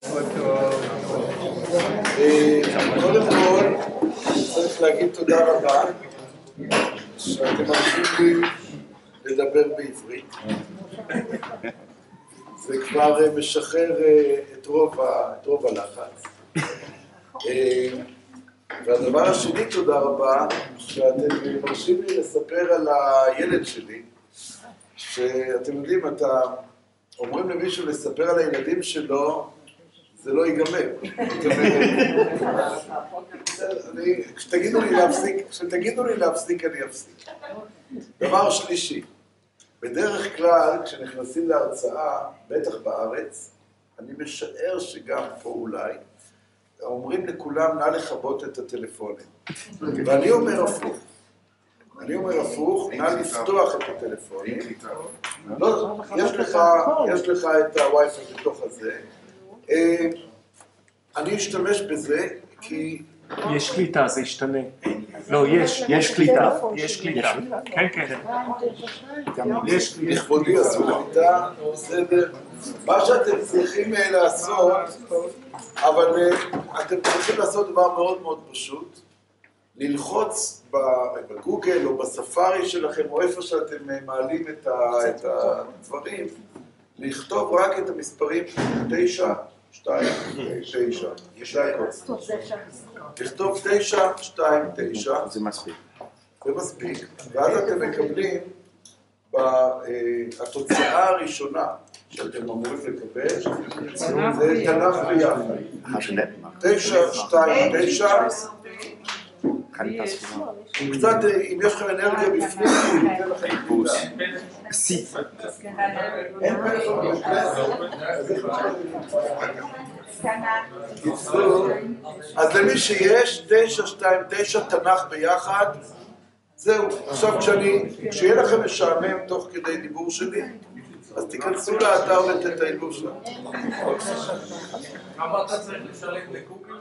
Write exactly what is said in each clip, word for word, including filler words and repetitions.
קודם כל, צריך להגיד תודה רבה שאתם מרשים לי לדבר בעברית. זה כבר משחרר את רוב הלחץ. והדבר השני, תודה רבה, שאתם מרשים לי לספר על הילד שלי, שאתם יודעים, אתה אומרים למישהו לספר על הילדים שלו, זה לא ייגמר. כשתגידו לי להפסיק, כשתגידו לי להפסיק, אני אפסיק. דבר שלישי, בדרך כלל, כשנכנסים להרצאה, בטח בארץ, אני משער שגם פה אולי, אומרים לכולם, נא לכבות את הטלפונים. ואני אומר הפוך. אני אומר הפוך, נא לפתוח את הטלפונים. לא, יש לך, יש לך את הווי-פיי בתוך הזה. אני אשתמש בזה כי... יש קליטה, זה ישתנה. לא, יש, יש קליטה, יש קליטה. כן, כן. יש קליטה. לכבודי עשו קליטה, בסדר. מה שאתם צריכים לעשות, אבל אתם צריכים לעשות דבר מאוד מאוד פשוט, ללחוץ בגוגל או בספארי שלכם, או איפה שאתם מעלים את הדברים, לכתוב רק את המספרים תשע, שתיים, תשע. יש לה הכל. לכתוב תשע, שתיים, תשע. זה מספיק. זה מספיק. ואז אתם מקבלים, התוצאה הראשונה שאתם אמורים לקבל, זה תנ"ך ביחד. תשע, שתיים, תשע. קצת, אם יש לכם אנרגיה בפנים, אני אתן לכם חיפוש. סיף. אין פלאפון אז למי שיש, תשע, שתיים, תשע, תנ"ך ביחד, זהו. עכשיו, כשיהיה לכם משעמם תוך כדי דיבור שלי, אז תיכנסו לאתר ותטיילו שם. כמה אתה צריך לשלם לקוגל?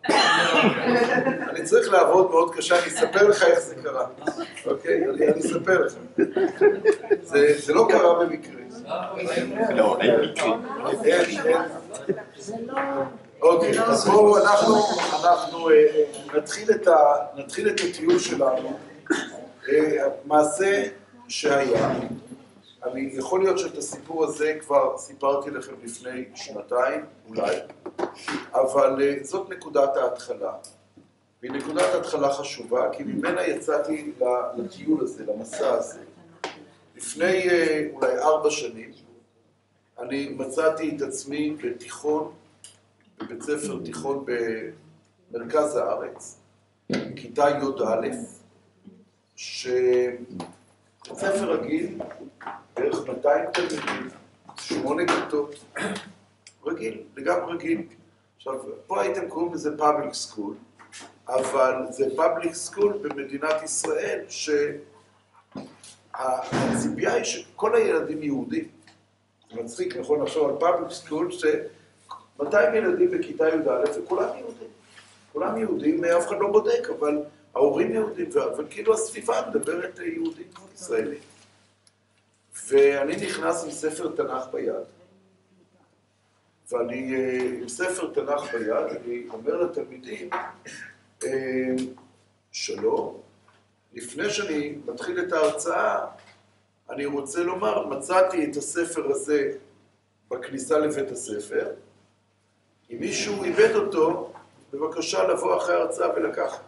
אני צריך לעבוד מאוד קשה, אני אספר לך איך זה קרה. אוקיי? אני אספר לך. זה לא קרה במקרה. לא, אין מקרה. אין, אין. אוקיי, אז בואו אנחנו נתחיל את הטיול שלנו. מעשה שהיה. אני יכול להיות שאת הסיפור הזה כבר סיפרתי לכם לפני שנתיים, אולי, אבל זאת נקודת ההתחלה. והיא נקודת ההתחלה חשובה, כי ממנה יצאתי לטיול הזה, למסע הזה. לפני אולי ארבע שנים, אני מצאתי את עצמי בתיכון, בבית ספר תיכון במרכז הארץ, כיתה י"א, שבית ספר רגיל, בערך מאתיים תלמידים, שמונה כיתות, רגיל, לגמרי רגיל. עכשיו, פה הייתם קוראים לזה פאבליק סקול, אבל זה פאבליק סקול במדינת ישראל, שהציפייה היא שכל הילדים יהודים. זה מצחיק, נכון, עכשיו על פאבליק סקול, ש-מאתיים ילדים בכיתה י"א, וכולם יהודים. כולם יהודים, אף אחד לא בודק, אבל ההורים יהודים, וכאילו הסביבה מדברת יהודית ישראלית. ואני נכנס עם ספר תנ"ך ביד, ואני עם ספר תנ"ך ביד, אני אומר לתלמידים, שלום, לפני שאני מתחיל את ההרצאה, אני רוצה לומר, מצאתי את הספר הזה בכניסה לבית הספר, אם מישהו איבד אותו, בבקשה לבוא אחרי ההרצאה ולקחת.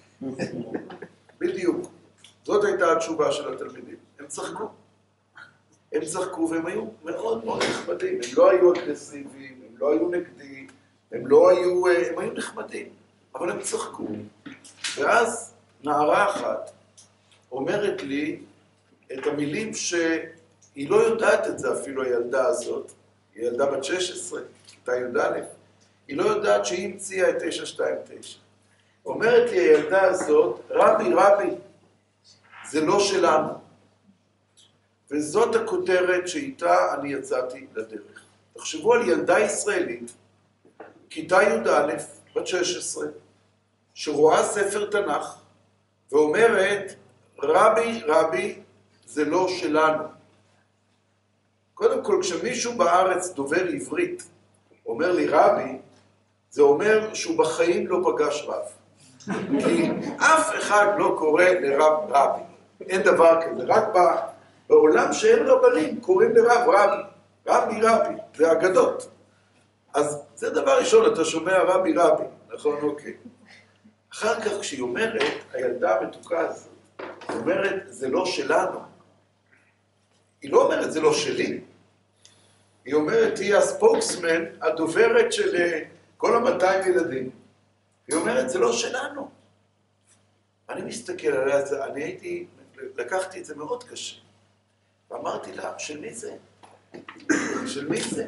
בדיוק. זאת הייתה התשובה של התלמידים. הם צחקו. הם צחקו והם היו מאוד מאוד נחמדים. הם לא היו אגרסיביים, הם לא היו נגדי, הם לא היו, הם היו נחמדים, אבל הם צחקו. ואז נערה אחת אומרת לי את המילים שהיא לא יודעת את זה אפילו הילדה הזאת, היא ילדה בת שש עשרה, כיתה י"א, היא לא יודעת שהיא המציאה את תשע שתיים תשע. אומרת לי הילדה הזאת, רבי, רבי, זה לא שלנו. וזאת הכותרת שאיתה אני יצאתי לדרך. תחשבו על ילדה ישראלית, כיתה י"א, בת שש עשרה, שרואה ספר תנ"ך, ואומרת, רבי, רבי, זה לא שלנו. קודם כל, כשמישהו בארץ דובר עברית, אומר לי רבי, זה אומר שהוא בחיים לא פגש רב. כי אף אחד לא קורא לרב רבי. אין דבר כזה. רק בעולם שאין רבנים קוראים לרב רבי. רבי רבי, זה אגדות. אז זה דבר ראשון, אתה שומע רבי רבי, נכון? אוקיי. אחר כך כשהיא אומרת, הילדה המתוקה הזאת, היא אומרת, זה לא שלנו. היא לא אומרת, זה לא שלי. היא אומרת, היא הספוקסמן, הדוברת של כל המאתיים ילדים. היא אומרת, זה לא שלנו. אני מסתכל עליה, אני הייתי, לקחתי את זה מאוד קשה. ואמרתי לה, של מי זה? של מי זה?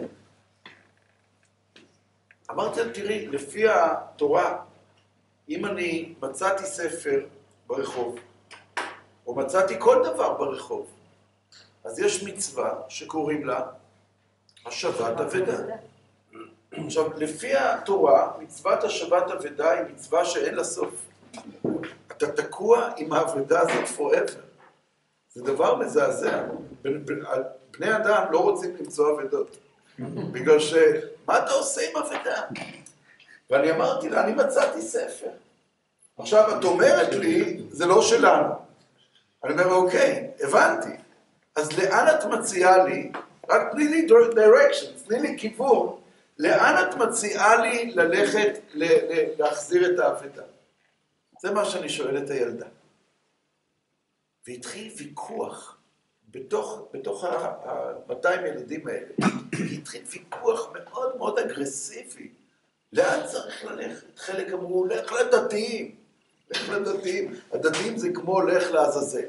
אמרתי לה, תראי, לפי התורה, אם אני מצאתי ספר ברחוב, או מצאתי כל דבר ברחוב, אז יש מצווה שקוראים לה השבת אבדה. עכשיו, לפי התורה, מצוות השבת אבדה היא מצווה שאין לה סוף. אתה תקוע עם האבדה הזאת forever. זה דבר מזעזע. בני אדם לא רוצים למצוא אבדות. בגלל ש... מה אתה עושה עם אבדה? ואני אמרתי לה, אני מצאתי ספר. עכשיו, את אומרת לי, זה לא שלנו. אני אומר, אוקיי, הבנתי. אז לאן את מציעה לי? רק תני לי directions, תני לי כיוון. לאן את מציעה לי ללכת להחזיר את האבדה? זה מה שאני שואל את הילדה. והתחיל ויכוח בתוך, בתוך ה-מאתיים ילדים האלה. התחיל ויכוח מאוד מאוד אגרסיבי. לאן צריך ללכת? חלק אמרו, לך לדתיים. לך לדתיים. הדתיים זה כמו לך לעזאזל.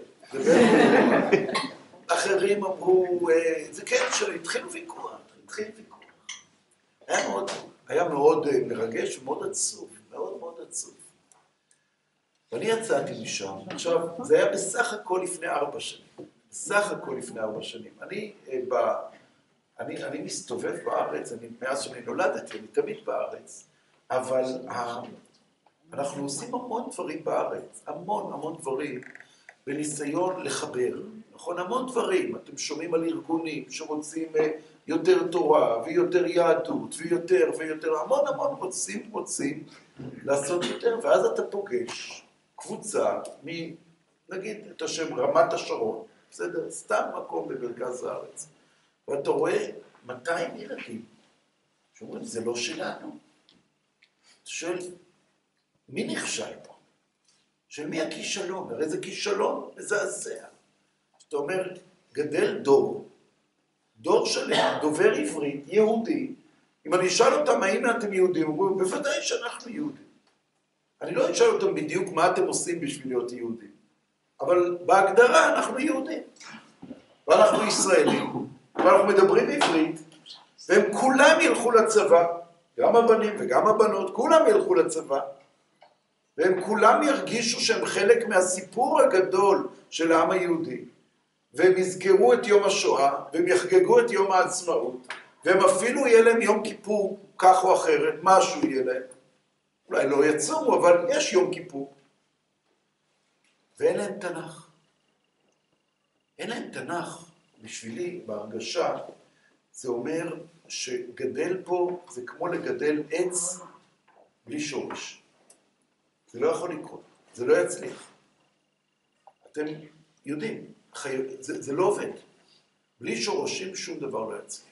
אחרים אמרו, זה כן שלו, התחיל ויכוח. התחיל ויכוח. היה מאוד, היה מאוד מרגש ומאוד עצוב. מאוד מאוד עצוב. ואני יצאתי משם. עכשיו, זה היה בסך הכל לפני ארבע שנים. בסך הכל לפני ארבע שנים. אני, ב, אני, אני מסתובב בארץ, אני, מאז שאני נולדתי, אני תמיד בארץ, אבל ה, אנחנו עושים המון דברים בארץ, המון המון דברים, בניסיון לחבר, נכון? המון דברים. אתם שומעים על ארגונים שרוצים יותר תורה, ויותר יהדות, ויותר ויותר, המון המון רוצים, רוצים לעשות יותר, ואז אתה פוגש קבוצה מ... נגיד את השם רמת השרון, בסדר? סתם מקום במרכז הארץ. ואתה רואה מאתיים ילדים שאומרים, זה לא שלנו. אתה שואל, מי נכשל פה? של מי הכישלון? הרי זה כישלון מזעזע. אתה אומר, גדל דור, דור שלם, דובר עברית, יהודי. אם אני אשאל אותם, האם אתם יהודים? הוא אומר, בוודאי שאנחנו יהודים. אני לא אשאל אותם בדיוק מה אתם עושים בשביל להיות יהודים. אבל בהגדרה אנחנו יהודים. ואנחנו ישראלים, ואנחנו מדברים עברית, והם כולם ילכו לצבא, גם הבנים וגם הבנות, כולם ילכו לצבא, והם כולם ירגישו שהם חלק מהסיפור הגדול של העם היהודי, והם יזכרו את יום השואה, והם יחגגו את יום העצמאות, והם אפילו יהיה להם יום כיפור, כך או אחרת, משהו יהיה להם. אולי לא יצומו, אבל יש יום כיפור. ואין להם תנ"ך. אין להם תנ"ך, בשבילי, בהרגשה, זה אומר שגדל פה, זה כמו לגדל עץ בלי שורש. זה לא יכול לקרות, זה לא יצליח. אתם יודעים, חי... זה, זה לא עובד. בלי שורשים שום דבר לא יצליח.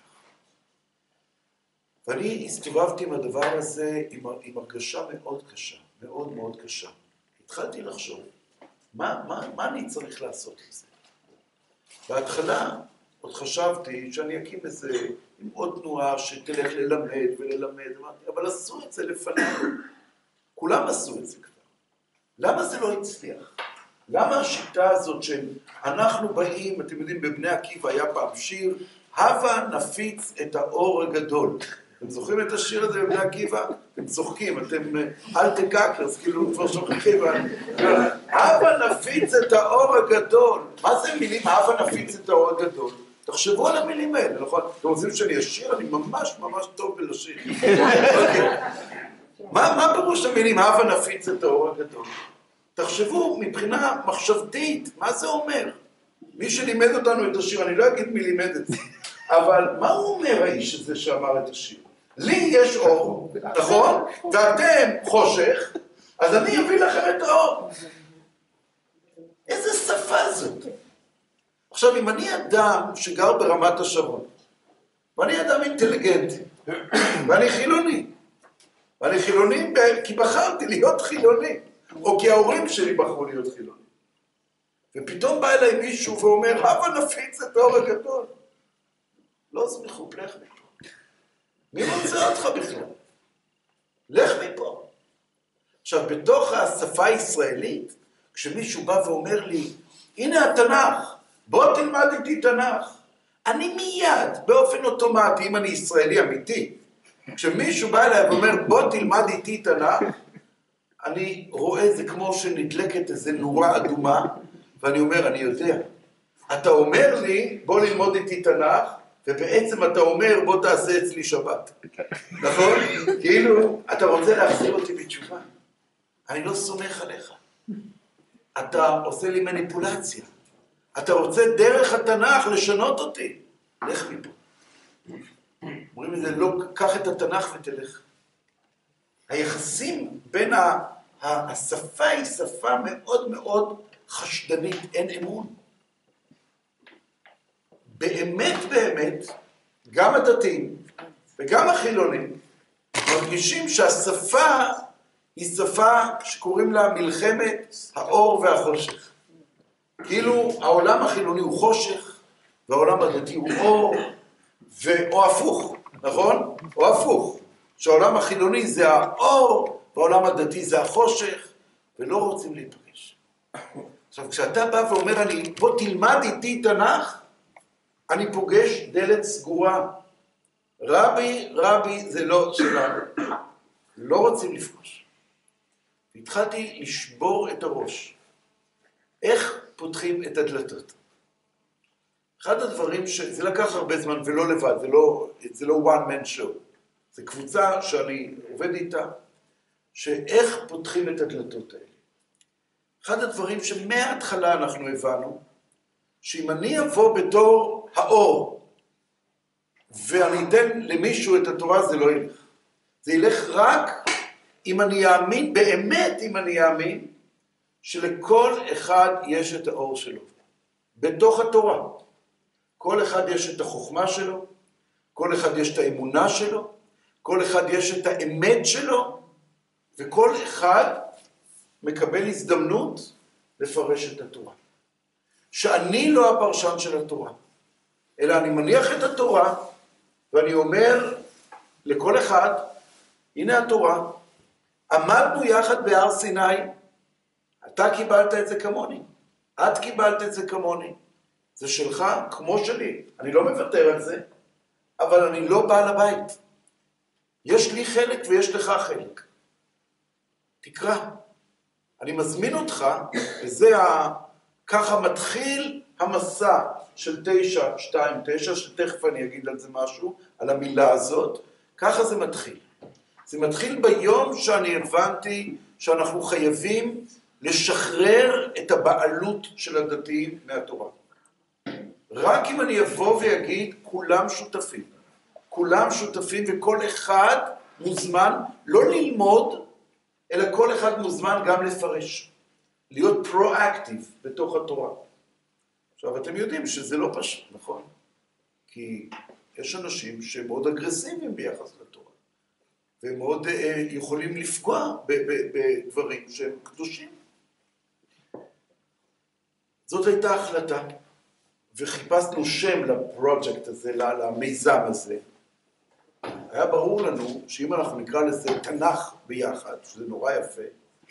ואני הסתובבתי עם הדבר הזה עם, עם הרגשה מאוד קשה, מאוד מאוד קשה. התחלתי לחשוב, מה, מה, מה אני צריך לעשות עם זה? בהתחלה עוד חשבתי שאני אקים איזה, עם עוד תנועה שתלך ללמד וללמד, אבל עשו את זה לפנינו. כולם עשו את זה כבר. למה זה לא הצליח? למה השיטה הזאת של אנחנו באים, אתם יודעים, בבני עקיבא היה פעם שיר, הבה נפיץ את האור הגדול. אתם זוכרים את השיר הזה בבני עקיבא? אתם צוחקים, אתם אל תקק, אז כאילו כבר שוכחים. הבה נפיץ את האור הגדול. מה זה מילים, הבה נפיץ את האור הגדול? תחשבו על המילים האלה, נכון? אתם רוצים שאני אשיר? אני ממש ממש טוב בלשיר. מה פירוש המילים, הבה נפיץ את האור הגדול? תחשבו מבחינה מחשבתית, מה זה אומר? מי שלימד אותנו את השיר, אני לא אגיד מי לימד את זה, אבל מה הוא אומר האיש הזה שאמר את השיר? לי יש אור, נכון? ואתם חושך, אז אני אביא לכם את האור. איזה שפה זאת? עכשיו, אם אני אדם שגר ברמת השרון, ואני אדם אינטליגנטי, ואני חילוני, ואני חילוני כי בחרתי להיות חילוני, או כי ההורים שלי בחרו להיות חילוני. ופתאום בא אליי מישהו ואומר, הבה נפיץ את האור הגדול. לא זמיכו, לך מפה. מי רוצה אותך בכלל? לך מפה. עכשיו, בתוך השפה הישראלית, כשמישהו בא ואומר לי, הנה התנ"ך, בוא תלמד איתי תנ"ך. אני מיד, באופן אוטומטי, אם אני ישראלי אמיתי, כשמישהו בא אליי ואומר, בוא תלמד איתי תנ"ך, אני רואה זה כמו שנדלקת איזו נורה אדומה, ואני אומר, אני יודע. אתה אומר לי, בוא ללמוד איתי תנ"ך, ובעצם אתה אומר, בוא תעשה אצלי שבת. נכון? כאילו, אתה רוצה להחזיר אותי בתשובה. אני לא סומך עליך. אתה עושה לי מניפולציה. אתה רוצה דרך התנ"ך לשנות אותי. לך מפה. אומרים לזה, לא, קח את התנ"ך ותלך. היחסים בין ה... השפה היא שפה מאוד מאוד חשדנית, אין אמון. באמת באמת, גם הדתיים וגם החילונים מרגישים שהשפה היא שפה שקוראים לה מלחמת האור והחושך. כאילו העולם החילוני הוא חושך והעולם הדתי הוא אור, או הפוך, נכון? או הפוך, שהעולם החילוני זה האור והעולם הדתי זה החושך, ולא רוצים להיפגש. עכשיו, כשאתה בא ואומר, אני, בוא תלמד איתי תנ"ך, אני פוגש דלת סגורה. רבי, רבי, זה לא שלנו. לא רוצים לפגוש. והתחלתי לשבור את הראש. איך פותחים את הדלתות? אחד הדברים ש... זה לקח הרבה זמן ולא לבד, זה לא, זה לא one man show. זה קבוצה שאני עובד איתה, שאיך פותחים את הדלתות האלה. אחד הדברים שמההתחלה אנחנו הבנו, שאם אני אבוא בתור האור, ואני אתן למישהו את התורה, זה לא ילך. זה ילך רק אם אני אאמין, באמת אם אני אאמין, שלכל אחד יש את האור שלו. בתוך התורה. כל אחד יש את החוכמה שלו, כל אחד יש את האמונה שלו, כל אחד יש את האמת שלו, וכל אחד מקבל הזדמנות לפרש את התורה. שאני לא הפרשן של התורה, אלא אני מניח את התורה, ואני אומר לכל אחד, הנה התורה, עמדנו יחד בהר סיני, אתה קיבלת את זה כמוני, את קיבלת את זה כמוני, זה שלך כמו שלי, אני לא מוותר על זה, אבל אני לא בעל הבית. יש לי חלק ויש לך חלק. תקרא. אני מזמין אותך, וזה ה... ככה מתחיל המסע של תשע, שתיים, תשע, שתכף אני אגיד על זה משהו, על המילה הזאת, ככה זה מתחיל. זה מתחיל ביום שאני הבנתי שאנחנו חייבים לשחרר את הבעלות של הדתיים מהתורה. רק אם אני אבוא ויגיד, כולם שותפים. כולם שותפים וכל אחד מוזמן לא ללמוד, אלא כל אחד מוזמן גם לפרש. להיות פרו-אקטיב בתוך התורה. עכשיו, אתם יודעים שזה לא פשוט, נכון? כי יש אנשים שהם מאוד אגרסיביים ביחס לתורה, והם מאוד אה, יכולים לפגוע בדברים שהם קדושים. זאת הייתה החלטה, וחיפשנו שם לפרויקט הזה, למיזם הזה. היה ברור לנו שאם אנחנו נקרא לזה תנ"ך ביחד, שזה נורא יפה,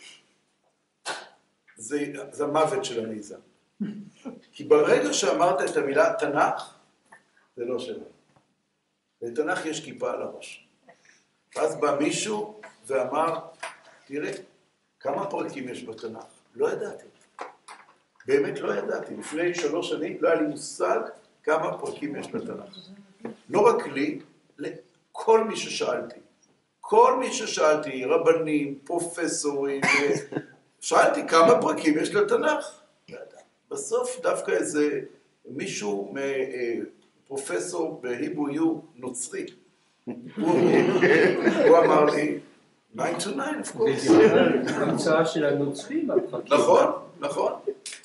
זה, זה המוות של המיזם. כי ברגע שאמרת את המילה תנ"ך, זה לא שלנו. לתנ"ך יש כיפה על הראש. ואז בא מישהו ואמר, תראה, כמה פרקים יש בתנ"ך? לא ידעתי. באמת לא ידעתי. לפני שלוש שנים לא היה לי מושג כמה פרקים יש בתנ"ך. לא רק לי, לכל מי ששאלתי. כל מי ששאלתי, רבנים, פרופסורים, שאלתי כמה פרקים יש לתנ"ך. בסוף דווקא איזה מישהו, פרופסור בהיברו יו נוצרי, הוא אמר לי, nine to nine, of course. המצאה של הנוצרים. נכון, נכון.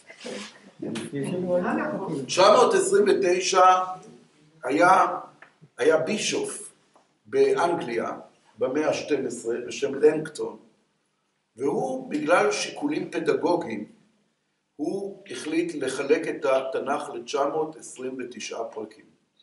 תשע מאות עשרים ותשע היה, היה בישוף באנגליה במאה ה-שתים עשרה בשם לנגטון, והוא בגלל שיקולים פדגוגיים, הוא החליט לחלק את התנ"ך ל-תשע מאות עשרים ותשע פרקים.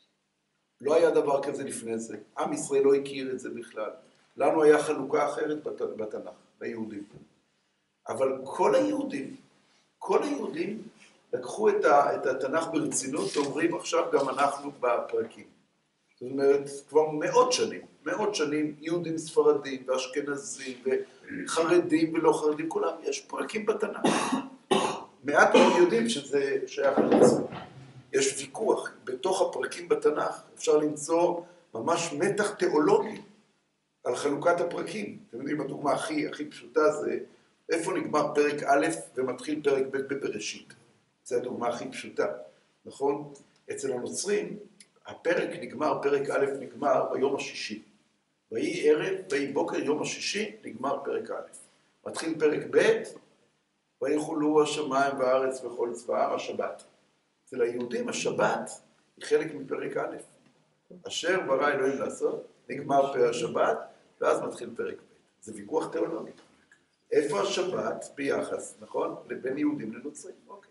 לא היה דבר כזה לפני זה, עם ישראל לא הכיר את זה בכלל. לנו היה חלוקה אחרת בתנ"ך, ליהודים. אבל כל היהודים, כל היהודים לקחו את, ה, את התנ"ך ברצינות ואומרים עכשיו גם אנחנו בפרקים. זאת אומרת, כבר מאות שנים, מאות שנים יהודים ספרדים ואשכנזים וחרדים ולא חרדים, כולם יש פרקים בתנ"ך. מעט מאוד יודעים שזה שייך לנצרות. יש ויכוח בתוך הפרקים בתנ"ך, אפשר למצוא ממש מתח תיאולוגי על חלוקת הפרקים. אתם יודעים, הדוגמה הכי, הכי פשוטה זה, איפה נגמר פרק א' ומתחיל פרק ב' בבראשית. זו הדוגמה הכי פשוטה, נכון? אצל הנוצרים, הפרק נגמר, פרק א' נגמר ביום השישי. ויהי ערב, ויהי בוקר יום השישי, נגמר פרק א'. מתחיל פרק ב', ויחולו השמיים והארץ וכל צבאם, השבת. אצל היהודים השבת היא חלק מפרק א'. אשר ברא אלוהים לעשות, נגמר פרק השבת, ואז מתחיל פרק ב'. זה ויכוח תיאולוגי. איפה השבת ביחס, נכון? לבין יהודים לנוצרים. אוקיי.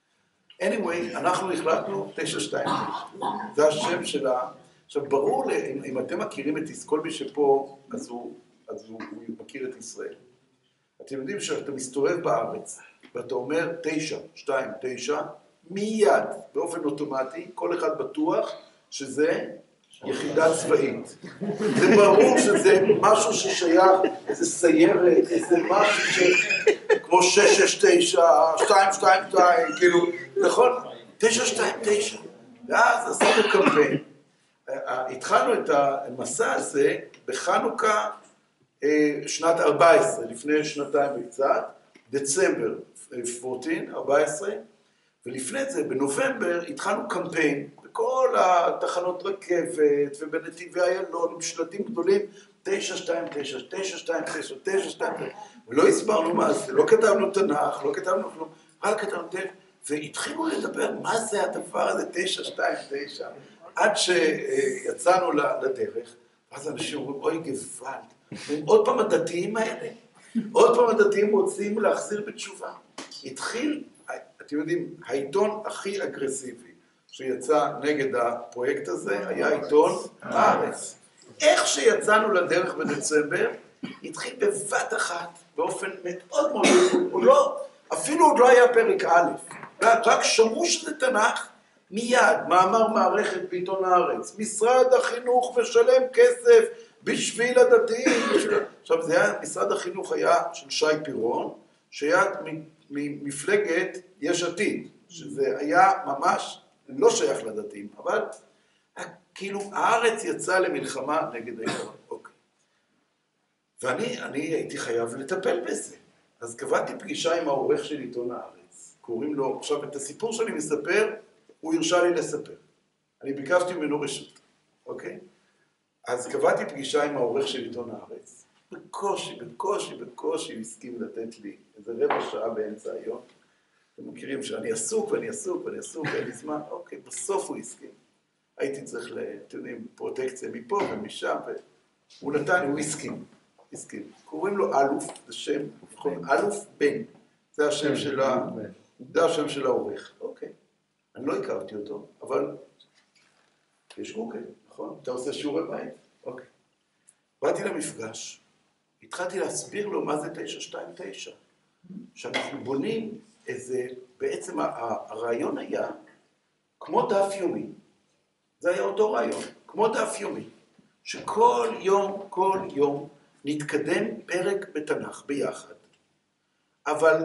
anyway, אנחנו החלטנו תשע שתיים תשע. זה השם שלה. עכשיו, ברור לי, אם, אם אתם מכירים את ישראל, כל מי שפה, אז הוא, אז הוא, הוא מכיר את ישראל. אתם יודעים שאתה מסתובב בארץ, ואתה אומר תשע, שתיים, תשע, מיד, באופן אוטומטי, כל אחד בטוח שזה יחידה צבאית. זה ברור שזה משהו ששייך, איזה סיירת, איזה משהו ש... כמו שש שש תשע, שתיים שתיים שתיים, כאילו, נכון? תשע שתיים תשע. ואז עשינו קמפיין. התחלנו את המסע הזה בחנוכה שנת ארבע עשרה, לפני שנתיים וקצת, דצמבר ארבע עשרה, ארבע עשרה, ולפני זה, בנובמבר, התחלנו קמפיין, בכל התחנות רכבת, ובנתיבי איילון, עם שלטים גדולים, תשע שתיים תשע, תשע שתיים תשע, תשע שתיים תשע, ולא הסברנו מה זה, לא כתבנו תנ"ך, לא כתבנו כלום, רק כתבנו תשע, והתחילו לדבר מה זה הדבר הזה, תשע שתיים תשע, עד שיצאנו לדרך, ואז אנשים אומרים, אוי גוואלד, עוד פעם הדתיים האלה, עוד פעם הדתיים רוצים להחזיר בתשובה. התחיל, אתם יודעים, העיתון הכי אגרסיבי שיצא נגד הפרויקט הזה היה עיתון הארץ. איך שיצאנו לדרך בדצמבר, התחיל בבת אחת, באופן מאוד מאוד, הוא לא, אפילו עוד לא היה פרק א', רק שמעו שזה תנ"ך, מיד, מאמר מערכת בעיתון הארץ, משרד החינוך משלם כסף בשביל הדתיים. בשביל... עכשיו, זה היה, משרד החינוך היה של שי פירון, שהיה ממפלגת יש עתיד, שזה היה ממש לא שייך לדתיים, אבל כאילו הארץ יצאה למלחמה נגד היהודים. אוקיי. ואני אני הייתי חייב לטפל בזה. אז קבעתי פגישה עם העורך של עיתון הארץ, קוראים לו, עכשיו את הסיפור שאני מספר, הוא הרשה לי לספר. אני ביקשתי ממנו רשות, אוקיי? אז קבעתי פגישה עם העורך של עיתון הארץ, בקושי, בקושי, בקושי הוא הסכים לתת לי איזה רבע שעה באמצע היום. אתם מכירים שאני עסוק ואני עסוק ואני עסוק ואין לי זמן, אוקיי, בסוף הוא הסכים. הייתי צריך, אתם יודעים, פרוטקציה מפה ומשם, והוא נתן, הוא הסכים, הסכים. קוראים לו אלוף, זה שם, נכון? אלוף בן, זה השם של ה... זה השם של העורך, אוקיי. אני לא הכרתי אותו, אבל יש גוגל, נכון? אתה עושה שיעורי בית, אוקיי. באתי למפגש, התחלתי להסביר לו מה זה תשע שתיים תשע, שאנחנו בונים איזה, בעצם הרעיון היה כמו דף יומי, זה היה אותו רעיון, כמו דף יומי, שכל יום, כל יום נתקדם פרק בתנ"ך ביחד, אבל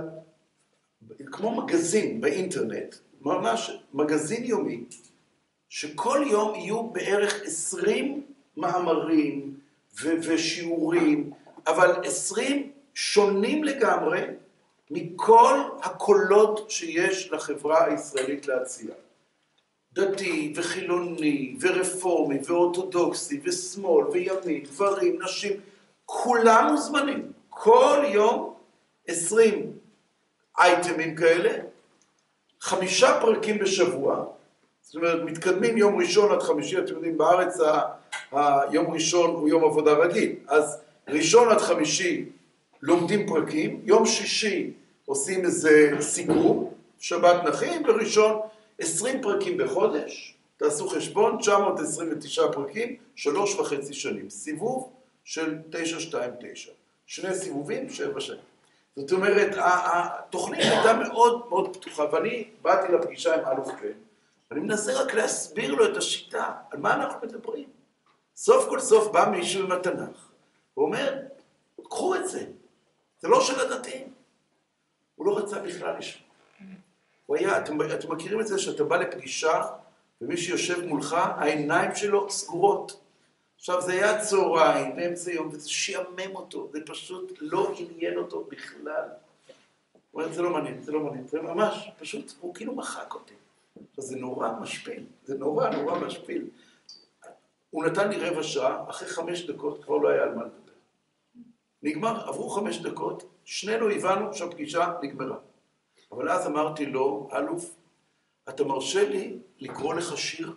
כמו מגזין באינטרנט, ממש מגזין יומי, שכל יום יהיו בערך עשרים מאמרים ו- ושיעורים, אבל עשרים שונים לגמרי מכל הקולות שיש לחברה הישראלית להציע. דתי וחילוני ורפורמי ואורתודוקסי ושמאל וימין, גברים, נשים, כולם מוזמנים. כל יום עשרים אייטמים כאלה, חמישה פרקים בשבוע, זאת אומרת, מתקדמים יום ראשון עד חמישי, אתם יודעים, בארץ ה- היום ראשון הוא יום עבודה רגיל, אז ראשון עד חמישי לומדים פרקים, יום שישי עושים איזה סיכום, שבת נחים, וראשון עשרים פרקים בחודש, תעשו חשבון, תשע מאות עשרים ותשע פרקים, שלוש וחצי שנים, סיבוב של תשע שתיים תשע, שני סיבובים, שבע שנים. זאת אומרת, התוכנית הייתה מאוד מאוד פתוחה, ואני באתי לפגישה עם אלוף בן, ואני מנסה רק להסביר לו את השיטה, על מה אנחנו מדברים. סוף כל סוף בא מישהו עם התנ"ך, הוא אומר, קחו את זה, זה לא של הדתיים. הוא לא רצה בכלל לשמוע. הוא היה, אתם, אתם מכירים את זה שאתה בא לפגישה, ומי שיושב מולך, העיניים שלו סגורות. עכשיו, זה היה צהריים, באמצע יום, וזה שיאמם אותו, זה פשוט לא עניין אותו בכלל. הוא אומר, זה לא מעניין, זה לא מעניין, זה ממש, פשוט, הוא כאילו מחק אותי. זה נורא משפיל, זה נורא נורא משפיל. הוא נתן לי רבע שעה, אחרי חמש דקות כבר לא היה על מה לדבר. נגמר, עברו חמש דקות, שנינו הבנו שהפגישה נגמרה. אבל אז אמרתי לו, אלוף, אתה מרשה לי לקרוא לך שיר?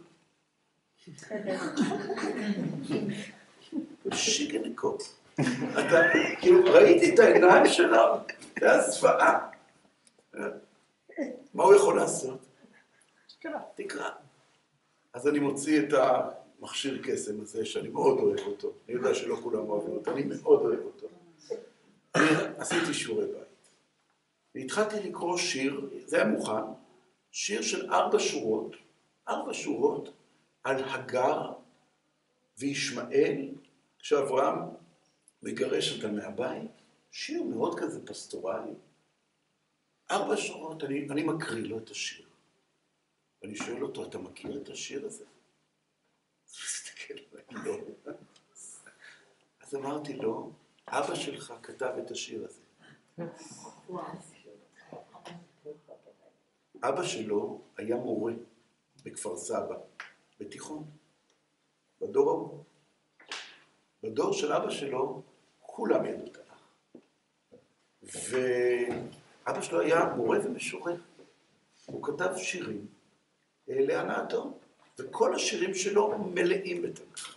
שיגנקו. אתה, כאילו, ראיתי את העיניים שלו, זה היה זוועה. מה הוא יכול לעשות? תקרא. תקרא. אז אני מוציא את המכשיר קסם הזה, שאני מאוד אוהב אותו. אני יודע שלא כולם אוהבים אותו, אני מאוד אוהב אותו. אני עשיתי שיעורי בית. והתחלתי לקרוא שיר, זה היה מוכן, שיר של ארבע שורות, ארבע שורות, על הגר וישמעאל, כשאברהם מגרש אותם מהבית, שיר מאוד כזה פסטורלי. ארבע שורות, אני, אני מקריא לו את השיר. ואני שואל אותו, אתה מכיר את השיר הזה? אז הוא מסתכל עליי, לא. אז אמרתי לו, אבא שלך כתב את השיר הזה. אבא שלו היה מורה בכפר סבא, בתיכון, בדור ההוא. בדור של אבא שלו, כולם ידעו תנ"ך. ואבא שלו היה מורה ומשורר. הוא כתב שירים להנאתו, וכל השירים שלו מלאים בתנ"ך.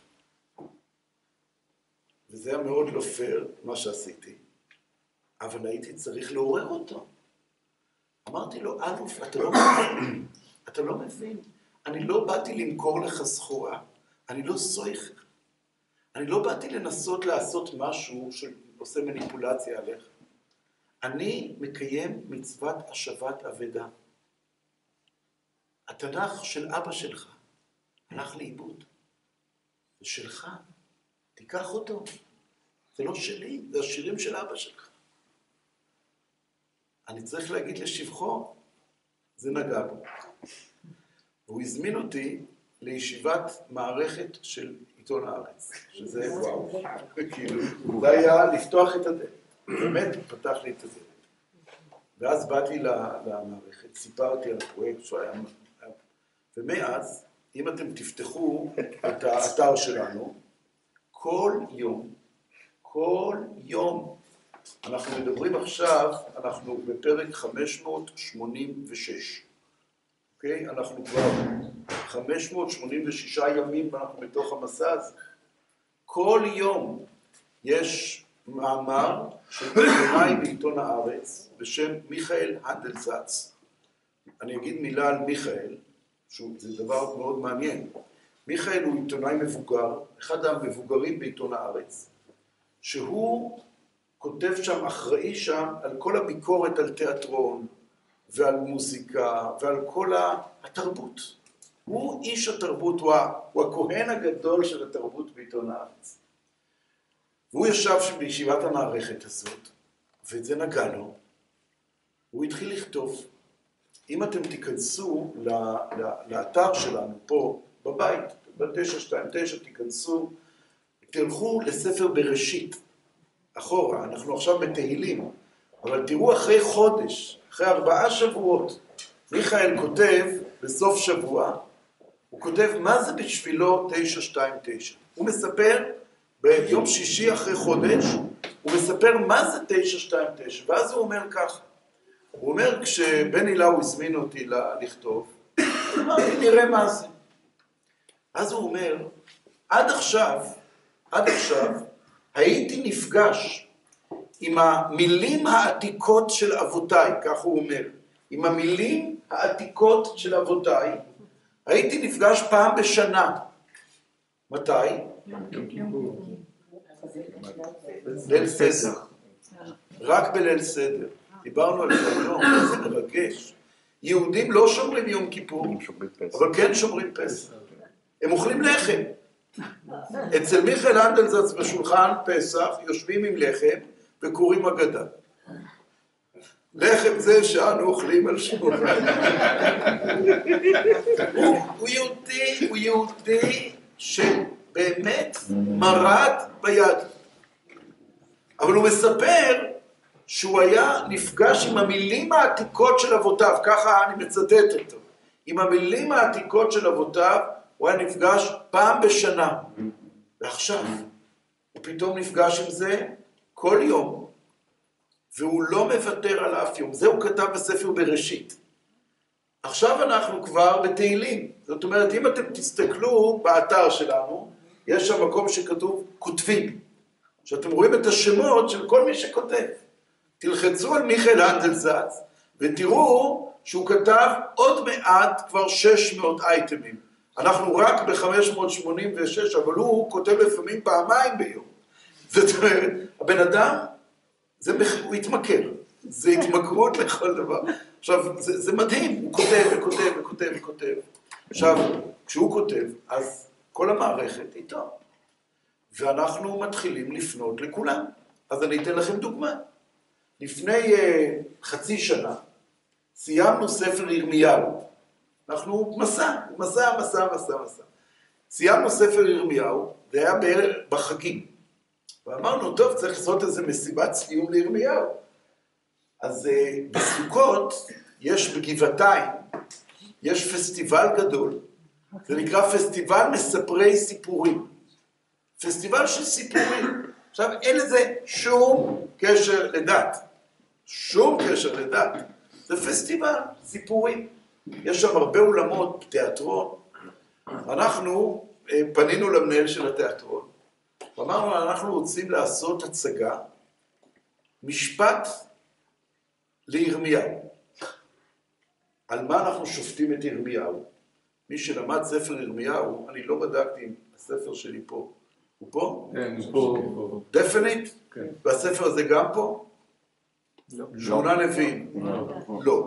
וזה היה מאוד לא פייר, מה שעשיתי, אבל הייתי צריך לעורר אותו. אמרתי לו, אלוף, אתה לא מבין, אתה לא מבין. אני לא באתי למכור לך סחורה, אני לא סויך. אני לא באתי לנסות לעשות משהו שעושה מניפולציה עליך. אני מקיים מצוות השבת אבדה. התנ"ך של אבא שלך הלך לאיבוד. זה שלך, תיקח אותו. זה לא שלי, זה השירים של אבא שלך. אני צריך להגיד לשבחו, זה נגע בו. והוא הזמין אותי לישיבת מערכת של עיתון הארץ, שזה וואו, כאילו, זה היה לפתוח את הדלת, באמת פתח לי את הדלת. ואז באתי למערכת, סיפרתי על הפרויקט שהוא היה, ומאז, אם אתם תפתחו את האתר שלנו, כל יום, כל יום, אנחנו מדברים עכשיו, אנחנו בפרק חמש מאות שמונים ושש, אוקיי? אנחנו כבר חמש מאות שמונים ושישה ימים ואנחנו בתוך המסע הזה. כל יום יש מאמר של עיתונאי בעיתון הארץ בשם מיכאל הנדלזץ. אני אגיד מילה על מיכאל, שזה דבר מאוד מעניין. מיכאל הוא עיתונאי מבוגר, אחד המבוגרים בעיתון הארץ, שהוא כותב שם, אחראי שם, על כל הביקורת על תיאטרון, ועל מוזיקה, ועל כל התרבות. הוא איש התרבות, הוא, הוא הכהן הגדול של התרבות בעיתון הארץ. והוא ישב שם בישיבת המערכת הזאת, ואת זה נגע לו. הוא התחיל לכתוב. אם אתם תיכנסו לאתר שלנו פה, בבית, ב-תשע שתיים תשע, תיכנסו, תלכו לספר בראשית, אחורה, אנחנו עכשיו בתהילים, אבל תראו אחרי חודש, אחרי ארבעה שבועות, מיכאל כותב בסוף שבוע, הוא כותב מה זה בשבילו תשע שתיים תשע. הוא מספר ביום שישי אחרי חודש, הוא מספר מה זה תשע שתיים תשע, ואז הוא אומר ככה. הוא אומר, כשבני לאו הזמין אותי לכתוב, אמרתי, נראה מה זה. אז הוא אומר, עד עכשיו, עד עכשיו, הייתי נפגש עם המילים העתיקות של אבותיי, כך הוא אומר, עם המילים העתיקות של אבותיי, הייתי נפגש פעם בשנה. מתי? ליל סדר. רק בליל סדר. דיברנו על זה היום, זה מרגש. יהודים לא שומרים יום כיפור, אבל כן שומרים פסח. הם אוכלים לחם. אצל מיכאל אנדלזץ בשולחן פסח יושבים עם לחם וקוראים אגדה. לחם זה שאנו אוכלים על שולחן. הוא יהודי, הוא יהודי שבאמת מרד ביד. אבל הוא מספר שהוא היה נפגש עם המילים העתיקות של אבותיו, ככה אני מצטט אותו. עם המילים העתיקות של אבותיו הוא היה נפגש פעם בשנה. ועכשיו הוא פתאום נפגש עם זה כל יום. והוא לא מוותר על אף יום. זה הוא כתב בספר בראשית. עכשיו אנחנו כבר בתהילים. זאת אומרת, אם אתם תסתכלו באתר שלנו, יש שם מקום שכתוב כותבים. שאתם רואים את השמות של כל מי שכותב. תלחצו על מיכאל אנדלזץ, ותראו שהוא כתב עוד מעט כבר שש מאות אייטמים. אנחנו רק ב-חמש מאות שמונים ושש, אבל הוא כותב לפעמים פעמיים ביום. זאת אומרת, הבן אדם, זה, הוא התמכר. זה התמכרות לכל דבר. עכשיו, זה, זה מדהים, הוא כותב וכותב וכותב וכותב. עכשיו, כשהוא כותב, אז כל המערכת איתו. ואנחנו מתחילים לפנות לכולם. אז אני אתן לכם דוגמה. לפני uh, חצי שנה, סיימנו ספר ירמיהו. אנחנו מסע, מסע, מסע, מסע, מסע. סיימנו ספר ירמיהו, זה היה בערב בחגים. ואמרנו, טוב, צריך לעשות איזה מסיבת סיום לירמיהו. אז uh, בסוכות, יש בגבעתיים, יש פסטיבל גדול, זה נקרא פסטיבל מספרי סיפורים. פסטיבל של סיפורים. עכשיו, אין לזה שום קשר לדת. שום קשר לדת. זה פסטיבל, סיפורים. יש שם הרבה אולמות, תיאטרון. אנחנו פנינו למנהל של התיאטרון, ואמרנו, אנחנו רוצים לעשות הצגה, משפט לירמיהו. על מה אנחנו שופטים את ירמיהו? מי שלמד ספר ירמיהו, אני לא בדקתי אם הספר שלי פה. הוא פה? כן, הוא פה. דפנית? כן. והספר הזה גם פה? לא. שמונה נביאים? לא.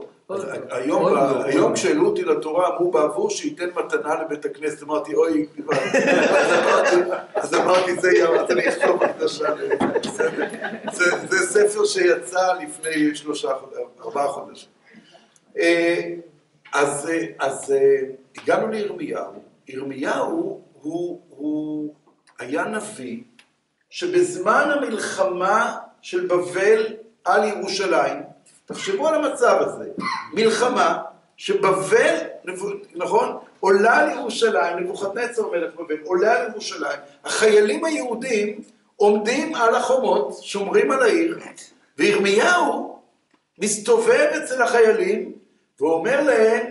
היום כשהעלו אותי לתורה, אמרו בעבור שייתן מתנה לבית הכנסת, אמרתי, אוי, אז אמרתי, זה יאמר, אני אכתוב הקדשה. זה ספר שיצא לפני שלושה, ארבעה חודשים. אז הגענו לירמיהו. ירמיהו הוא היה נביא שבזמן המלחמה של בבל על ירושלים, תחשבו על המצב הזה, מלחמה שבבל, נכון, עולה על ירושלים, נבוכדנצר מלך בבל, עולה על ירושלים, החיילים היהודים עומדים על החומות, שומרים על העיר, וירמיהו מסתובב אצל החיילים ואומר להם,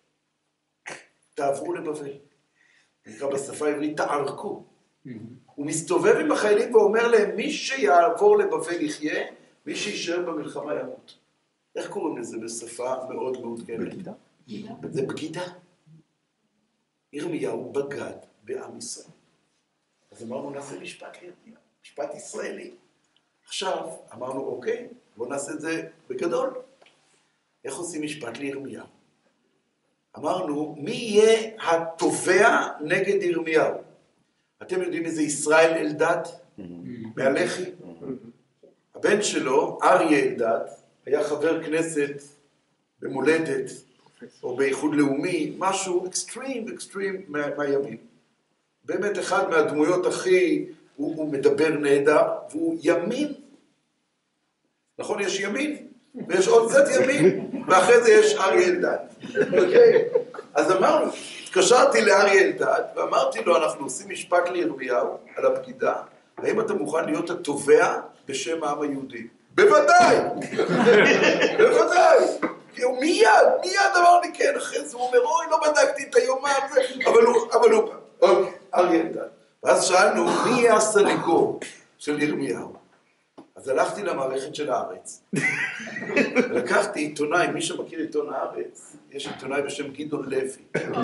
תעברו לבבל. נקרא בשפה העברית, תערקו. הוא מסתובב עם החיילים ואומר להם, מי שיעבור לבבל יחיה, מי שישאר במלחמה ימות. איך קוראים לזה בשפה מאוד מאוד גדולה? בגידה. זה בגידה. ירמיהו בגד בעם ישראל. אז אמרנו, נעשה משפט לירמיהו, משפט ישראלי. עכשיו אמרנו, אוקיי, בואו נעשה את זה בגדול. איך עושים משפט לירמיהו? אמרנו, מי יהיה התובע נגד ירמיהו? אתם יודעים איזה ישראל אלדד? מהלח"י? הבן שלו, אריה אלדד, היה חבר כנסת במולדת, או באיחוד לאומי, משהו אקסטרים, אקסטרים מהימין. באמת אחד מהדמויות הכי, הוא, הוא מדבר נהדר, והוא ימין. נכון, יש ימין, ויש עוד צד ימין, ואחרי זה יש אריה אלדד. אוקיי? אז אמרנו, התקשרתי לאריה אלדד, ואמרתי לו, אנחנו עושים משפט לירמיהו על הבגידה, האם אתה מוכן להיות התובע בשם העם היהודי? בוודאי! בוודאי! כי הוא מיד, מיד אמר לי כן, אחרי זה הוא אומר, אוי, לא בדקתי את היומן, אבל הוא, אבל הוא, אוקיי, אריה אלדד. ואז שאלנו, מי יהיה הסנגור של ירמיהו? אז הלכתי למערכת של הארץ. לקחתי עיתונאי, מי שמכיר עיתון הארץ, יש עיתונאי בשם גדעון לוי.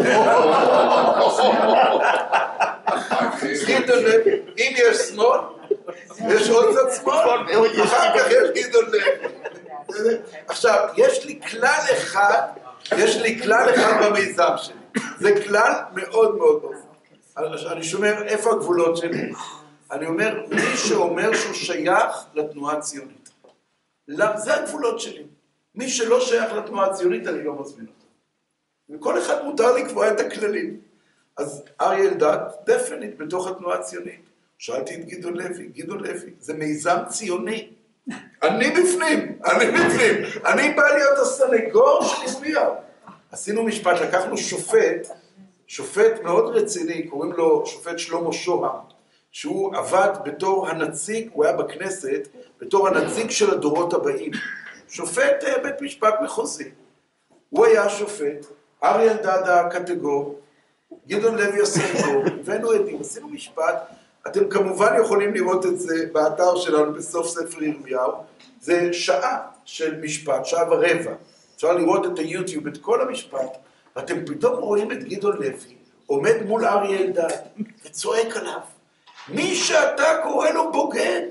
גדעון לוי, אם יש שמאל, יש עוד קצת שמאל, אחר כך יש גדעון לוי. עכשיו, יש לי כלל אחד, יש לי כלל אחד במיזם שלי. זה כלל מאוד מאוד מאוד. אני שומר איפה הגבולות שלי. אני אומר, מי שאומר שהוא שייך לתנועה הציונית. זה הגבולות שלי. מי שלא שייך לתנועה הציונית, אני לא מזמין אותו. וכל אחד מותר לקבוע את הכללים. אז אריה אלדד, דפנית בתוך התנועה הציונית. שאלתי את גדעון לוי, גדעון לוי, זה מיזם ציוני. אני בפנים, אני בפנים. אני בא להיות הסנגור של ירמיהו. עשינו משפט, לקחנו שופט, שופט מאוד רציני, קוראים לו שופט שלמה שוהם, שהוא עבד בתור הנציג, הוא היה בכנסת, בתור הנציג של הדורות הבאים. שופט בית משפט מחוזי. הוא היה שופט, אריה אלדד הקטגור, גדעון לוי הסנגור, הבאנו עדים, עשינו משפט, אתם כמובן יכולים לראות את זה באתר שלנו בסוף ספר ירמיהו, זה שעה של משפט, שעה ורבע, אפשר לראות את היוטיוב, את כל המשפט, ואתם פתאום רואים את גדעון לוי, עומד מול אריה אלדד, וצועק עליו, מי שאתה קורא לו בוגד,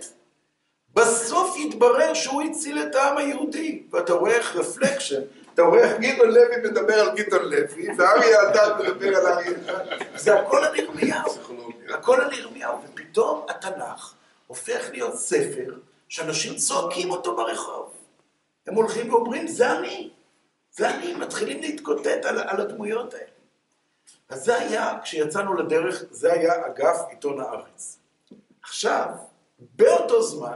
בסוף יתברר שהוא הציל את העם היהודי, ואתה רואה איך רפלקשן, אתה רואה איך גדעון לוי מדבר על גדעון לוי, ואריה אלדד מדבר על אריה אלדד, זה הכל על ירמיהו, הכל על ירמיהו, ופתאום התנ"ך הופך להיות ספר שאנשים צועקים אותו ברחוב. הם הולכים ואומרים, זה אני, זה אני, מתחילים להתקוטט על, על הדמויות האלה. אז זה היה, כשיצאנו לדרך, זה היה אגף עיתון הארץ. עכשיו, באותו זמן,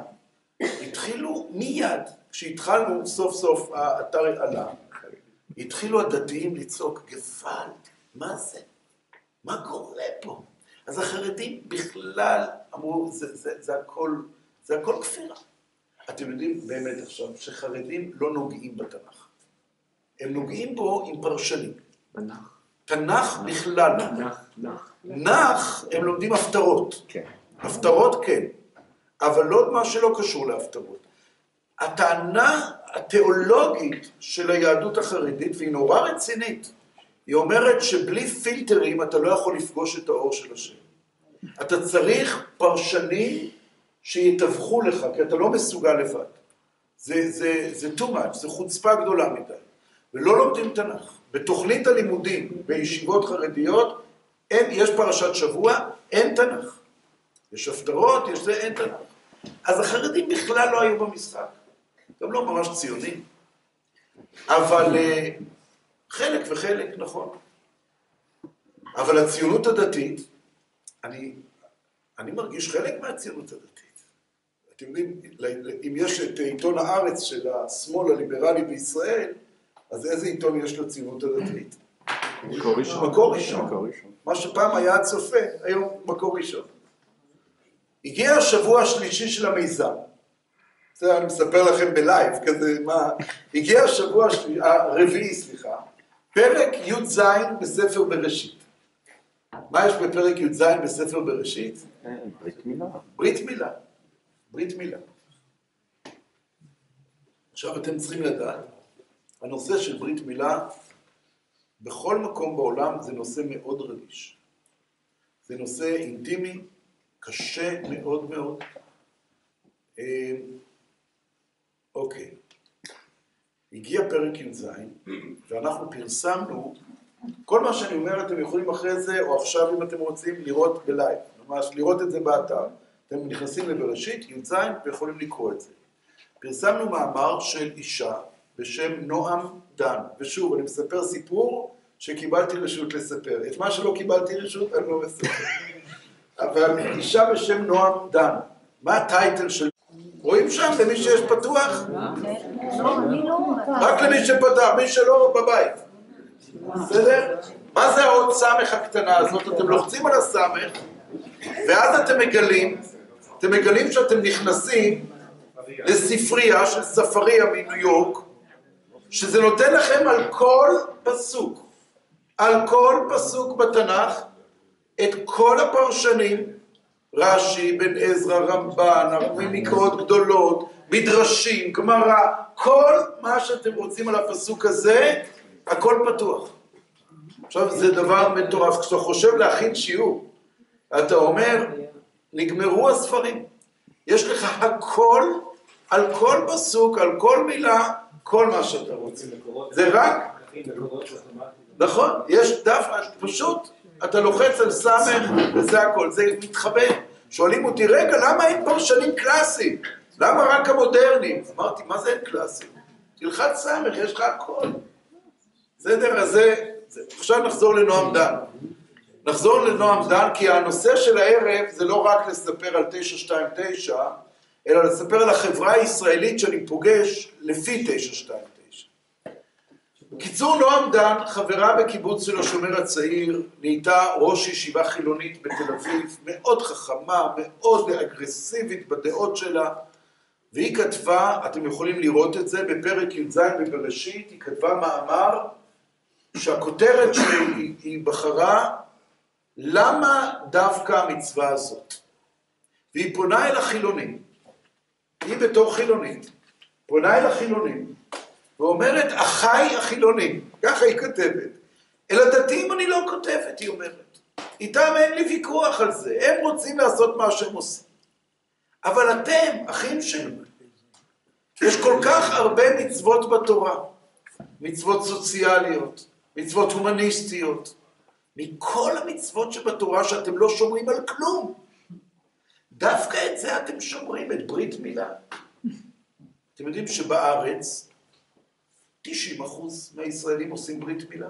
התחילו מיד, כשהתחלנו סוף סוף האתר עלה, התחילו הדתיים לצעוק, גוואלד, מה זה? מה קורה פה? אז החרדים בכלל אמרו, זה, זה, זה הכל, זה הכל כפירה. אתם יודעים באמת עכשיו שחרדים לא נוגעים בתנ"ך. הם נוגעים בו עם פרשנים. תנ"ך. תנ"ך בכלל. נח, נח. נח, הם לומדים הפטרות. כן. הפטרות כן, אבל לא מה שלא קשור להפטרות. הטענה התיאולוגית של היהדות החרדית, והיא נורא רצינית, היא אומרת שבלי פילטרים אתה לא יכול לפגוש את האור של השם. אתה צריך פרשנים שיתווכו לך, כי אתה לא מסוגל לבד. זה, זה, זה too much, זה חוצפה גדולה מדי. ולא לומדים תנ"ך. בתוכנית הלימודים בישיבות חרדיות, אין, יש פרשת שבוע, אין תנ"ך. יש הפטרות, יש זה, אין תנ"ך. אז החרדים בכלל לא היו במשחק. גם לא ממש ציונים. אבל חלק וחלק, נכון. אבל הציונות הדתית, אני, אני מרגיש חלק מהציונות הדתית. אתם יודעים, אם יש את עיתון הארץ של השמאל הליברלי בישראל, אז איזה עיתון יש לציונות הדתית? מקור ראשון. מקור ראשון. מה שפעם היה הצופה, היום מקור ראשון. הגיע השבוע השלישי של המיזם. זה אני מספר לכם בלייב, כזה מה... הגיע השבוע הרביעי, סליחה, פרק י' ז' בספר בראשית. מה יש בפרק י' ז' בספר בראשית? ברית מילה. ברית מילה. ברית מילה. עכשיו אתם צריכים לדעת, הנושא של ברית מילה, בכל מקום בעולם זה נושא מאוד רגיש. זה נושא אינטימי, קשה מאוד מאוד. אוקיי. הגיע פרק י' ז', ואנחנו פרסמנו, כל מה שאני אומר אתם יכולים אחרי זה, או עכשיו אם אתם רוצים, לראות בלייב. ממש לראות את זה באתר. אתם נכנסים לבראשית, י' ז', ויכולים לקרוא את זה. פרסמנו מאמר של אישה בשם נועם דן. ושוב, אני מספר סיפור שקיבלתי רשות לספר. את מה שלא קיבלתי רשות, אני לא מספר. אבל אישה בשם נועם דן. מה הטייטל של... רואים שם למי שיש פתוח? רק למי שפתח, מי שלא בבית. בסדר? מה זה העוד סמך הקטנה הזאת? אתם לוחצים על הסמך, ואז אתם מגלים, אתם מגלים שאתם נכנסים לספרייה של ספריה מניו יורק, שזה נותן לכם על כל פסוק, על כל פסוק בתנ"ך, את כל הפרשנים, רש"י, בן עזרא, רמב"ן, מקראות גדולות, מדרשים, גמרא, כל מה שאתם רוצים על הפסוק הזה, הכל פתוח. עכשיו זה דבר מטורף, כשאתה חושב להכין שיעור, אתה אומר, נגמרו הספרים, יש לך הכל, על כל פסוק, על כל מילה, כל מה שאתה רוצה. זה רק, נכון, יש דף, פשוט, אתה לוחץ על סמך וזה הכל, זה מתחבא. שואלים אותי, רגע, למה אין פרשנים קלאסיים? למה רק המודרניים? אמרתי, מה זה אין קלאסיים? תלחץ סמך, יש לך הכל. בסדר, אז זה, עכשיו נחזור לנועם דן. נחזור לנועם דן, כי הנושא של הערב זה לא רק לספר על תשע שתיים תשע, אלא לספר על החברה הישראלית שאני פוגש לפי תשע שתיים תשע. בקיצור, נועם דן, חברה בקיבוץ של השומר הצעיר, נהייתה ראש ישיבה חילונית בתל אביב, מאוד חכמה, מאוד אגרסיבית בדעות שלה, והיא כתבה, אתם יכולים לראות את זה, בפרק י"ז בבראשית, היא כתבה מאמר, שהכותרת שהיא היא בחרה, למה דווקא המצווה הזאת? והיא פונה אל החילונים, היא בתור חילונית, פונה אל החילונים, ואומרת, אחי החילונים, ככה היא כותבת, אל הדתיים אני לא כותבת, היא אומרת, איתם אין לי ויכוח על זה, הם רוצים לעשות מה שהם עושים, אבל אתם, אחים שלי, יש כל כך הרבה מצוות בתורה, מצוות סוציאליות, מצוות הומניסטיות, מכל המצוות שבתורה שאתם לא שומרים על כלום, דווקא את זה אתם שומרים, את ברית מילה. אתם יודעים שבארץ, תשעים אחוז מהישראלים עושים ברית מילה.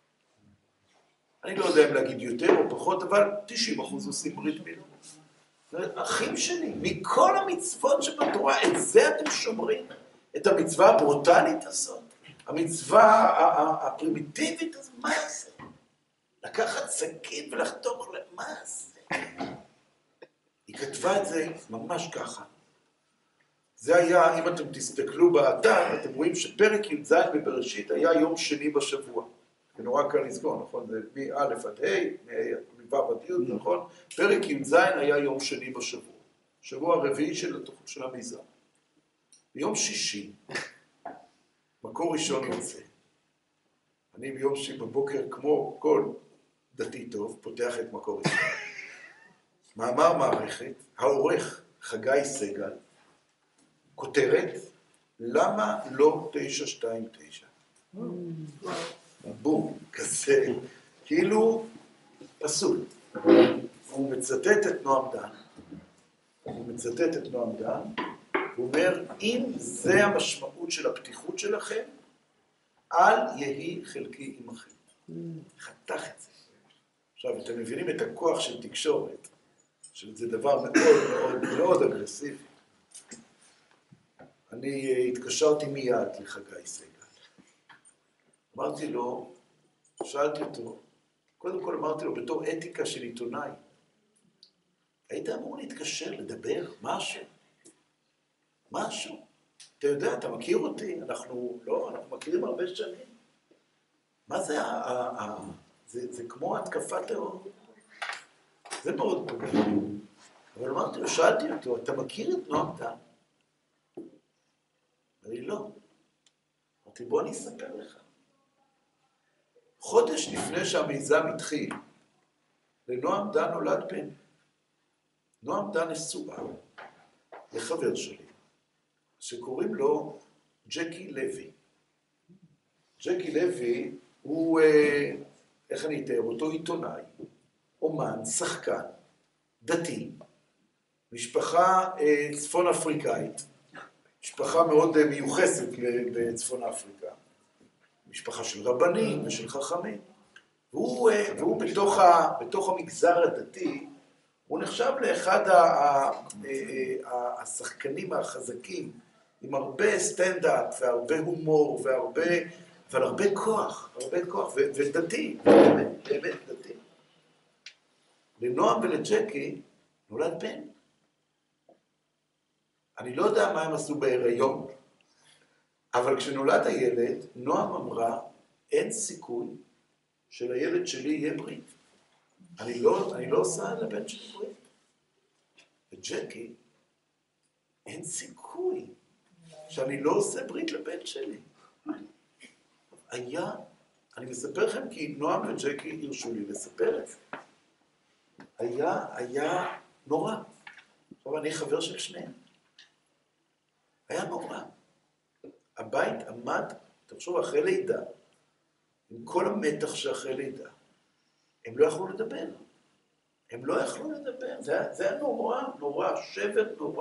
אני לא יודע אם להגיד יותר או פחות, אבל תשעים אחוז עושים ברית מילה. אחים שלי, מכל המצוות שבתורה, את זה אתם שומרים, את המצווה הברוטלית הזאת, המצווה הפרימיטיבית הזאת, מה זה? לקחת סכין ולחתוך למה זה? היא כתבה את זה ממש ככה. זה היה, אם אתם תסתכלו באתר, אתם רואים שפרק י"ז בבראשית היה יום שני בשבוע. זה נורא קל לזכור, נכון? זה מא' עד ה', מו' עד י', נכון? פרק י"ז היה יום שני בשבוע. שבוע הרביעי של, של המיזם. ביום שישי, מקור ראשון יוצא. אני ביום שישי בבוקר, כמו כל דתי טוב, פותח את מקור ראשון. מאמר מערכת, העורך חגי סגל, כותרת, למה לא תשע שתיים תשע? בום, כזה, כאילו פסול. הוא מצטט את נועם דן, הוא מצטט את נועם דן, הוא אומר, אם זה המשמעות של הפתיחות שלכם, אל יהי חלקי עמכם. חתך את זה. עכשיו, אתם מבינים את הכוח של תקשורת, שזה דבר מאוד מאוד מאוד אגרסיבי. אני התקשרתי מיד לחגי סגל. אמרתי לו, שאלתי אותו, קודם כל אמרתי לו, בתור אתיקה של עיתונאי, היית אמור להתקשר, לדבר, משהו? משהו? אתה יודע, אתה מכיר אותי, אנחנו לא, אנחנו מכירים הרבה שנים. מה זה ה... ה, ה זה, זה כמו התקפת טרור. זה מאוד פוגע. אבל אמרתי לו, שאלתי אותו, אתה מכיר את נועם דן? אני לא. אמרתי, בוא אני אספר לך. חודש לפני שהמיזם התחיל, לנועם דן נולד בן. נועם דן נשואה לחבר שלי, שקוראים לו ג'קי לוי. ג'קי לוי הוא, איך אני אתאר אותו, עיתונאי, אומן, שחקן, דתי, משפחה צפון אפריקאית, משפחה מאוד מיוחסת בצפון אפריקה, משפחה של רבנים ושל חכמים, והוא, והוא בתוך, ה, בתוך המגזר הדתי הוא נחשב לאחד ה- ה- ה- השחקנים החזקים, עם הרבה סטנדאפ והרבה הומור והרבה, אבל הרבה כוח, הרבה כוח, ו- ודתי, באמת, באמת דתי. לנועם ולג'קי נולד בן. אני לא יודע מה הם עשו בהיריון, אבל כשנולד הילד, נועם אמרה, אין סיכוי שלילד שלי יהיה ברית. אני לא, אני לא עושה לבן שלי ברית. וג'קי, אין סיכוי שאני לא עושה ברית לבן שלי. היה, אני מספר לכם כי נועם וג'קי הרשו לי לספר את זה. היה, היה נורא. עכשיו אני חבר של שניהם. היה נורא. הבית עמד, תחשוב, אחרי לידה, עם כל המתח שאחרי לידה, הם לא יכלו לדבר. הם לא יכלו לדבר. זה היה, זה היה נורא, נורא, שבר נורא.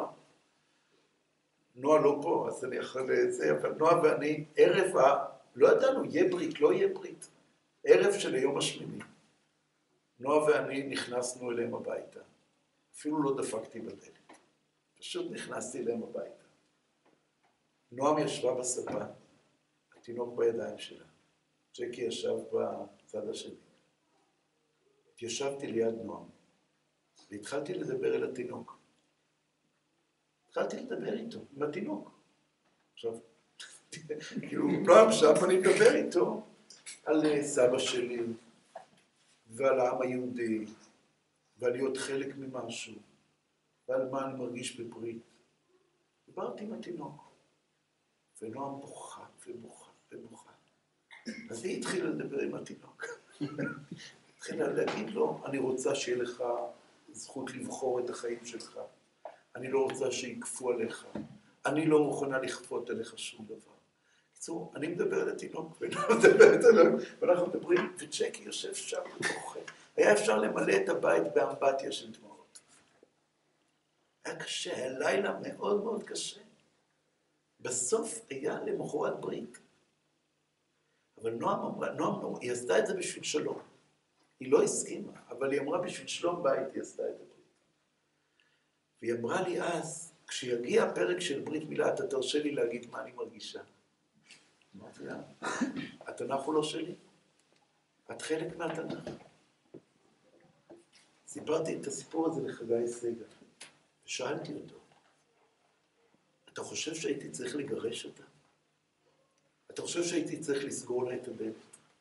נועה לא פה, אז אני יכול לזה, אבל נועה ואני, ערב ה... לא ידענו, יהיה ברית, לא יהיה ברית. ערב של היום השמיני. נועה ואני נכנסנו אליהם הביתה. אפילו לא דפקתי בדלת. פשוט נכנסתי אליהם הביתה. נועם ישבה בספה, התינוק בידיים שלה. ג'קי ישב בצד השני. התיישבתי ליד נועם, והתחלתי לדבר אל התינוק. התחלתי לדבר איתו, עם התינוק. עכשיו, כאילו, נועם שם אני מדבר איתו על סבא שלי, ועל העם היהודי, ועל להיות חלק ממשהו, ועל מה אני מרגיש בברית. דיברתי עם התינוק, ונועם בוכה ובוכה ובוכה. אז היא התחילה לדבר עם התינוק. התחילה להגיד לו, אני רוצה שיהיה לך זכות לבחור את החיים שלך. אני לא רוצה שיקפו עליך. אני לא מוכנה לכפות עליך שום דבר. בקיצור, אני מדבר על התינוק, ונועם מדברת עליו, ואנחנו מדברים, וג'קי יושב שם ובוכה. היה אפשר למלא את הבית באמבטיה של דמעות. היה קשה, היה לילה מאוד מאוד קשה. בסוף היה למחרת ברית. אבל נועם אמרה, נועם, נועם, היא עשתה את זה בשביל שלום. היא לא הסכימה, אבל היא אמרה בשביל שלום בית, היא עשתה את הברית. והיא אמרה לי אז, כשיגיע הפרק של ברית מילה, אתה תרשה לי להגיד מה אני מרגישה. אמרתי לה, התנ"ך הוא לא שלי. את חלק מהתנ"ך. סיפרתי את הסיפור הזה לחגי סגל, ושאלתי אותו, אתה חושב שהייתי צריך לגרש אותה? אתה חושב שהייתי צריך לסגור לה את הדלת?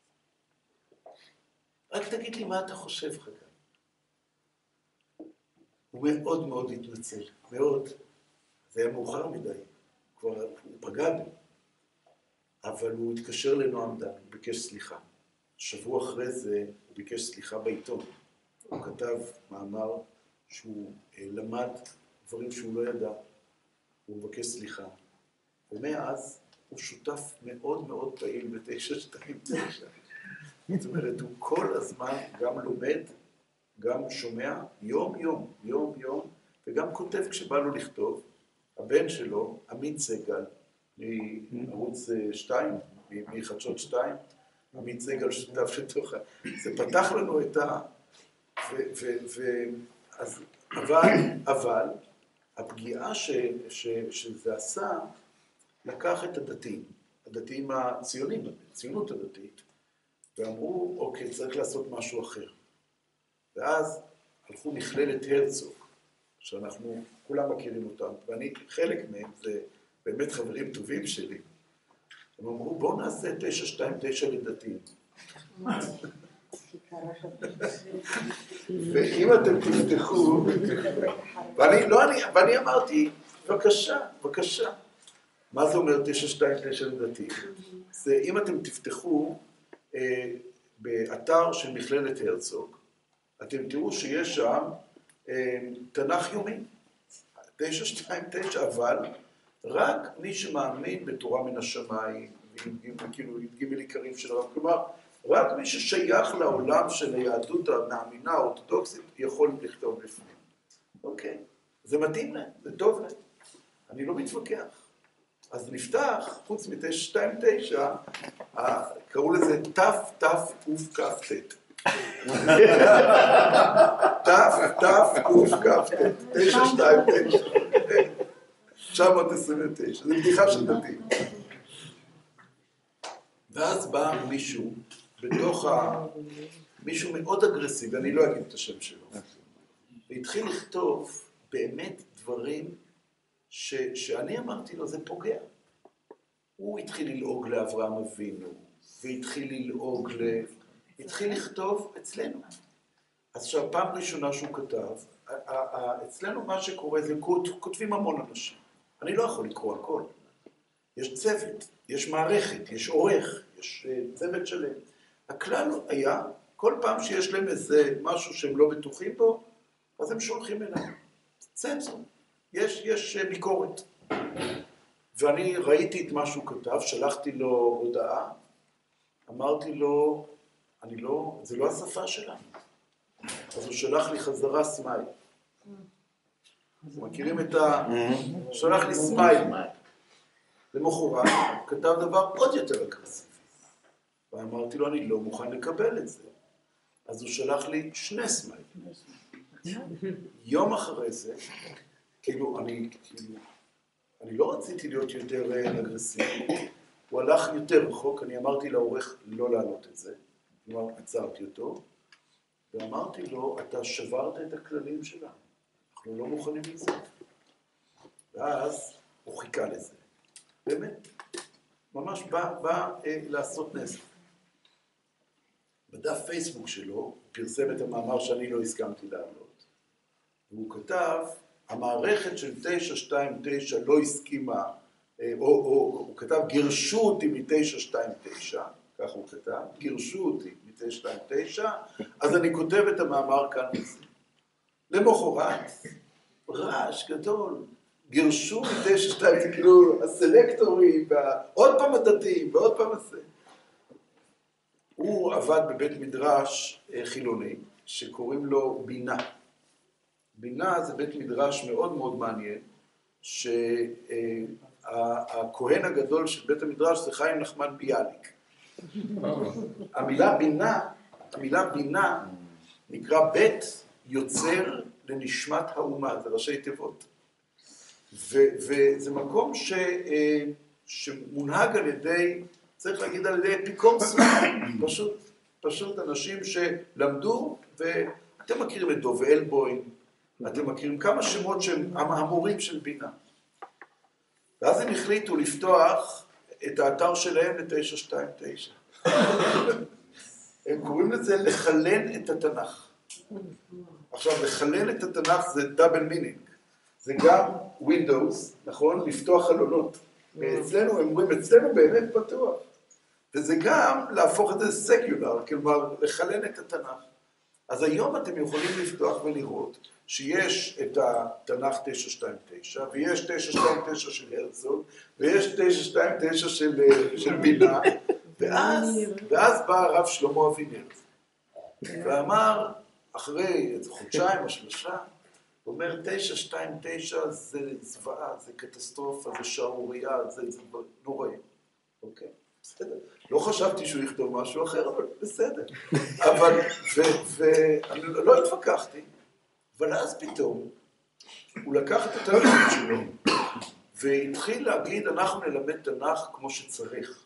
רק תגיד לי מה אתה חושב, חגי. הוא מאוד מאוד התנצל, מאוד. זה היה מאוחר מדי, כבר הוא פגע בי. אבל הוא התקשר לנועם דן, הוא ביקש סליחה. שבוע אחרי זה הוא ביקש סליחה בעיתון. הוא כתב מאמר שהוא למד דברים שהוא לא ידע. הוא מבקש סליחה. ומאז הוא שותף מאוד מאוד פעיל ב-תשע שתיים תשע. זאת אומרת, הוא כל הזמן גם לומד, גם שומע, יום יום, יום יום, וגם כותב כשבא לו לכתוב. הבן שלו, עמית סגל, מערוץ שתיים, מחדשות שתיים, עמית סגל שותף שתוך, זה פתח לנו את ה... ו, ו, ו, אז, אבל, אבל, הפגיעה ש, ש, שזה עשה, לקח את הדתיים, הדתיים הציונים, הציונות הדתית, ואמרו, אוקיי, צריך לעשות משהו אחר. ואז הלכו מכללת הרצוג, שאנחנו כולם מכירים אותם, ואני, חלק מהם זה באמת חברים טובים שלי. הם אמרו, בואו נעשה תשע שתיים תשע לדתיים. ואם אתם תפתחו, ואני, לא, אני, ואני אמרתי, בבקשה, בבקשה. מה זה אומר תשע שתיים תשע לדתיים? זה אם אתם תפתחו אה, באתר של מכללת הרצוג, אתם תראו שיש שם אה, תנ"ך יומי, תשע שתיים תשע, אבל רק מי שמאמין בתורה מן השמיים, כאילו עם גימל עיקרים של הרב, כלומר, רק מי ששייך לעולם של היהדות המאמינה האורתודוקסית יכול לכתוב לפנים. אוקיי, זה מתאים להם, זה טוב להם. אני לא מתווכח. אז נפתח, חוץ מ-תשע שתיים תשע, קראו לזה תף תף קוף כף תת. תף, תף, קוף, כף, תשע, שתיים, תשע. תשע מאות עשרים ותשע. זו בדיחה של דתי. ואז בא מישהו, בתוך ה... מישהו מאוד אגרסיבי, אני לא אגיד את השם שלו, והתחיל לכתוב באמת דברים ש... שאני אמרתי לו, זה פוגע. הוא התחיל ללעוג לאברהם אבינו, והתחיל ללעוג ל... התחיל לכתוב אצלנו. אז עכשיו, פעם ראשונה שהוא כתב, אצלנו מה שקורה זה כותבים המון אנשים. אני לא יכול לקרוא הכל. יש צוות, יש מערכת, יש עורך, יש צוות שלם. הכלל היה, כל פעם שיש להם איזה משהו שהם לא בטוחים בו, אז הם שולחים אליי. צנזור. יש, יש ביקורת. ואני ראיתי את מה שהוא כתב, שלחתי לו הודעה, אמרתי לו, אני לא, זה לא השפה שלנו. אז הוא שלח לי חזרה סמייל. מכירים את ה... שלח לי סמייל. למחרת, כתב דבר עוד יותר אגרסיבי. ואמרתי לו, אני לא מוכן לקבל את זה. אז הוא שלח לי שני סמייל. יום אחרי זה, כאילו, אני, כאילו, אני לא רציתי להיות יותר אגרסיבי. הוא הלך יותר רחוק, אני אמרתי לעורך לא לעלות את זה. כלומר, עצרתי אותו, ואמרתי לו, אתה שברת את הכללים שלנו. אנחנו לא מוכנים לזה. ואז הוא חיכה לזה. באמת, ממש בא, בא אה, לעשות נזק. בדף פייסבוק שלו, הוא פרסם את המאמר שאני לא הסכמתי לעלות, והוא כתב, המערכת של תשע שתיים תשע לא הסכימה, אה, או, או הוא כתב, גירשו אותי מ-תשע שתיים תשע, כך הוא כתב, גירשו אותי מ-תשע שתיים תשע, אז אני כותב את המאמר כאן וזה. למחרת, רעש גדול, גירשו מ-תשע שתיים, זה כאילו הסלקטורים, ועוד פעם הדתיים, ועוד פעם הזה. הוא עבד בבית מדרש חילוני, שקוראים לו בינה. בינה זה בית מדרש מאוד מאוד מעניין, שהכהן הגדול של בית המדרש זה חיים נחמן ביאליק. המילה בינה, המילה בינה נקרא בית יוצר לנשמת האומה, זה ראשי תיבות. וזה מקום ש, שמונהג על ידי, צריך להגיד על ידי אפיקורסים, פשוט, פשוט אנשים שלמדו, ואתם מכירים את דוב אלבוים, אתם מכירים כמה שמות שהם המורים של בינה. ואז הם החליטו לפתוח את האתר שלהם ל-תשע שתיים תשע. הם קוראים לזה לחלן את התנ"ך. עכשיו, לחלן את התנ"ך זה דאבל מינינג. זה גם Windows, נכון? לפתוח חלונות. אצלנו, הם אומרים, אצלנו באמת פתוח. וזה גם להפוך את זה סקיולר, כלומר, לחלן את התנ"ך. אז היום אתם יכולים לפתוח ולראות שיש את התנ"ך תשע שתיים תשע, ויש תשע שתיים תשע של הרצוג, ויש תשע שתיים תשע של, של בינה, ואז, ואז בא הרב שלמה אבינר, ואמר, אחרי איזה חודשיים או שלושה, הוא אומר, תשע שתיים תשע זה זוועה, זה קטסטרופה, זה שערוריה, זה, זה נוראי. אוקיי, בסדר. לא חשבתי שהוא יכתוב משהו אחר, אבל בסדר. אבל, ואני לא התווכחתי, אבל אז פתאום, הוא לקח את התלמיד שלו, והתחיל להגיד, אנחנו נלמד תנ"ך כמו שצריך.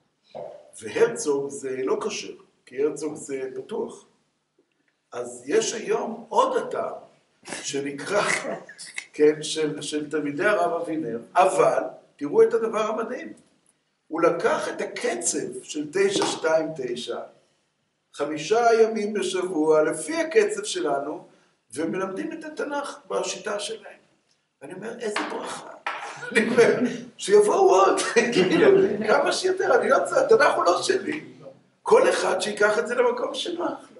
והרצוג זה לא קשר, כי הרצוג זה פתוח. אז יש היום עוד אתר, שנקרא, כן, של, של תלמידי הרב אבינר, אבל תראו את הדבר המדהים. הוא לקח את הקצב של תשע שתיים תשע, חמישה ימים בשבוע, לפי הקצב שלנו, ומלמדים את התנ"ך בשיטה שלהם. ואני אומר, איזה ברכה. אני אומר, שיבואו עוד, כאילו, כמה שיותר, אני לא צריך, התנ"ך הוא לא שלי. כל אחד שיקח את זה למקום שנוח לו.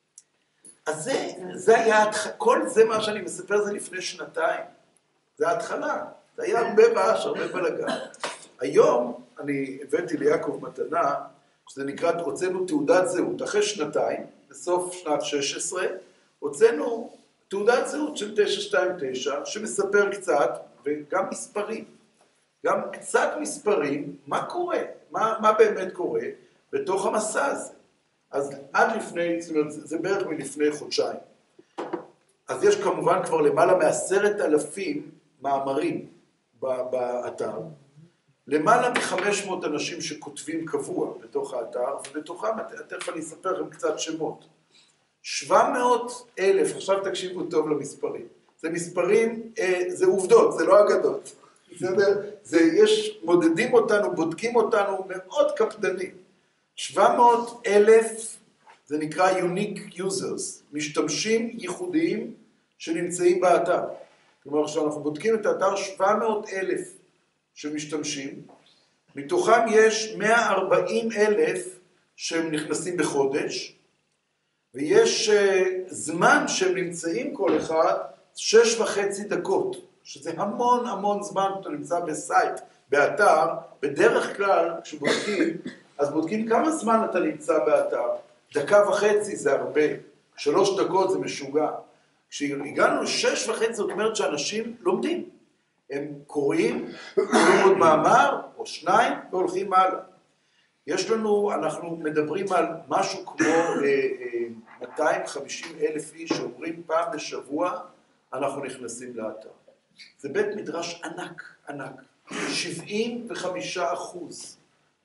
אז זה, זה היה, כל זה מה שאני מספר זה לפני שנתיים. זה ההתחלה. זה היה הרבה רעש, הרבה בלגן. היום אני הבאתי ליעקב מתנה, שזה נקרא, הוצאנו תעודת זהות. אחרי שנתיים, בסוף שנת שש עשרה, הוצאנו תעודת זהות של תשע שתיים תשע, שמספר קצת, וגם מספרים. גם קצת מספרים, מה קורה? מה, מה באמת קורה בתוך המסע הזה? אז עד לפני, זאת אומרת, זה בערך מלפני חודשיים. אז יש כמובן כבר למעלה מעשרת אלפים מאמרים באתר, למעלה מ-חמש מאות אנשים שכותבים קבוע בתוך האתר, ובתוכם, תכף אני אספר לכם קצת שמות. שבע מאות אלף, עכשיו תקשיבו טוב למספרים. זה מספרים, זה עובדות, זה לא אגדות. בסדר? זה, יש, מודדים אותנו, בודקים אותנו מאוד קפדנים. שבע מאות אלף, זה נקרא unique users, משתמשים ייחודיים שנמצאים באתר. כלומר, כשאנחנו בודקים את האתר, שבע מאות אלף שמשתמשים, מתוכם יש מאה וארבעים אלף שהם נכנסים בחודש, ויש uh, זמן שהם נמצאים כל אחד, שש וחצי דקות, שזה המון המון זמן, אתה נמצא בסייט, באתר, בדרך כלל כשבודקים, אז בודקים כמה זמן אתה נמצא באתר, דקה וחצי זה הרבה, שלוש דקות זה משוגע. כשהגענו לשש וחצי, זאת אומרת שאנשים לומדים, הם קוראים, קוראים עוד מאמר או שניים והולכים הלאה. יש לנו, אנחנו מדברים על משהו כמו אה, אה, מאתיים וחמישים אלף איש שאומרים פעם בשבוע, אנחנו נכנסים לאתר. זה בית מדרש ענק, ענק. שבעים וחמישה אחוז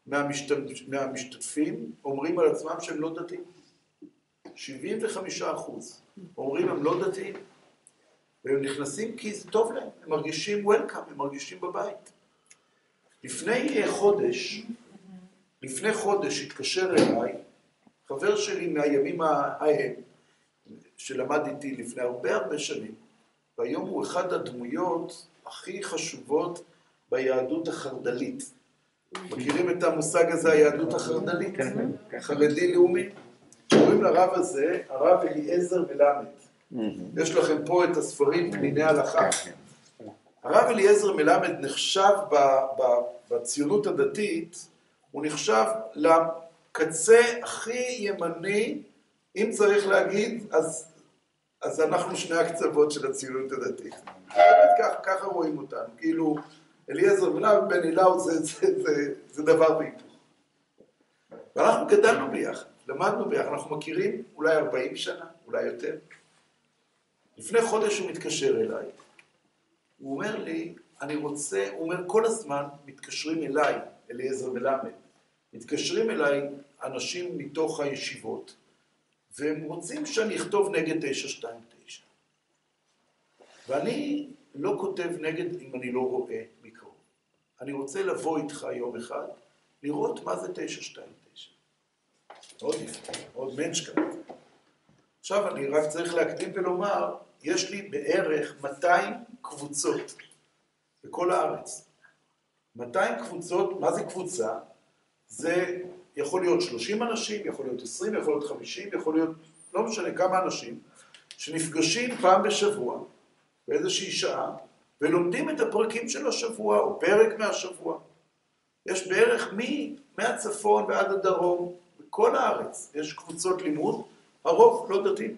מהמשתתפים אומרים על עצמם שהם לא דתיים. שבעים וחמישה אחוז אומרים הם לא דתיים. והם נכנסים כי זה טוב להם, הם מרגישים וולקאם, הם מרגישים בבית. לפני חודש, לפני חודש התקשר אליי, חבר שלי מהימים ההם, שלמד איתי לפני הרבה הרבה שנים, והיום הוא אחד הדמויות הכי חשובות ביהדות החרדלית. מכירים את המושג הזה, היהדות החרדלית? חרדי לאומי. קוראים לרב הזה, הרב אליעזר מלמד. יש לכם פה את הספרים פניני הלכה. הרב אליעזר מלמד נחשב בציונות הדתית, הוא נחשב לקצה הכי ימני, אם צריך להגיד, אז, אז אנחנו שני הקצוות של הציונות הדתית. ככה, ככה רואים אותנו, כאילו אליעזר מלמד בן אילאו זה, זה, זה, זה דבר בהיפוך. ואנחנו גדלנו ביחד, למדנו ביחד, אנחנו מכירים אולי ארבעים שנה, אולי יותר. לפני חודש הוא מתקשר אליי, הוא אומר לי, אני רוצה, הוא אומר כל הזמן מתקשרים אליי, אליעזר מלמד, מתקשרים אליי אנשים מתוך הישיבות, והם רוצים שאני אכתוב נגד תשע שתיים תשע. ואני לא כותב נגד אם אני לא רואה מקרוב. אני רוצה לבוא איתך יום אחד, לראות מה זה תשע שתיים תשע. עוד יפה, עוד מנשקה. עכשיו אני רק צריך להקדים ולומר, יש לי בערך מאתיים קבוצות בכל הארץ. מאתיים קבוצות, מה זה קבוצה? זה יכול להיות שלושים אנשים, יכול להיות עשרים, יכול להיות חמישים, יכול להיות, לא משנה כמה אנשים, שנפגשים פעם בשבוע, באיזושהי שעה, ולומדים את הפרקים של השבוע, או פרק מהשבוע. יש בערך מי, מהצפון ועד הדרום, בכל הארץ, יש קבוצות לימוד, הרוב לא דתיים.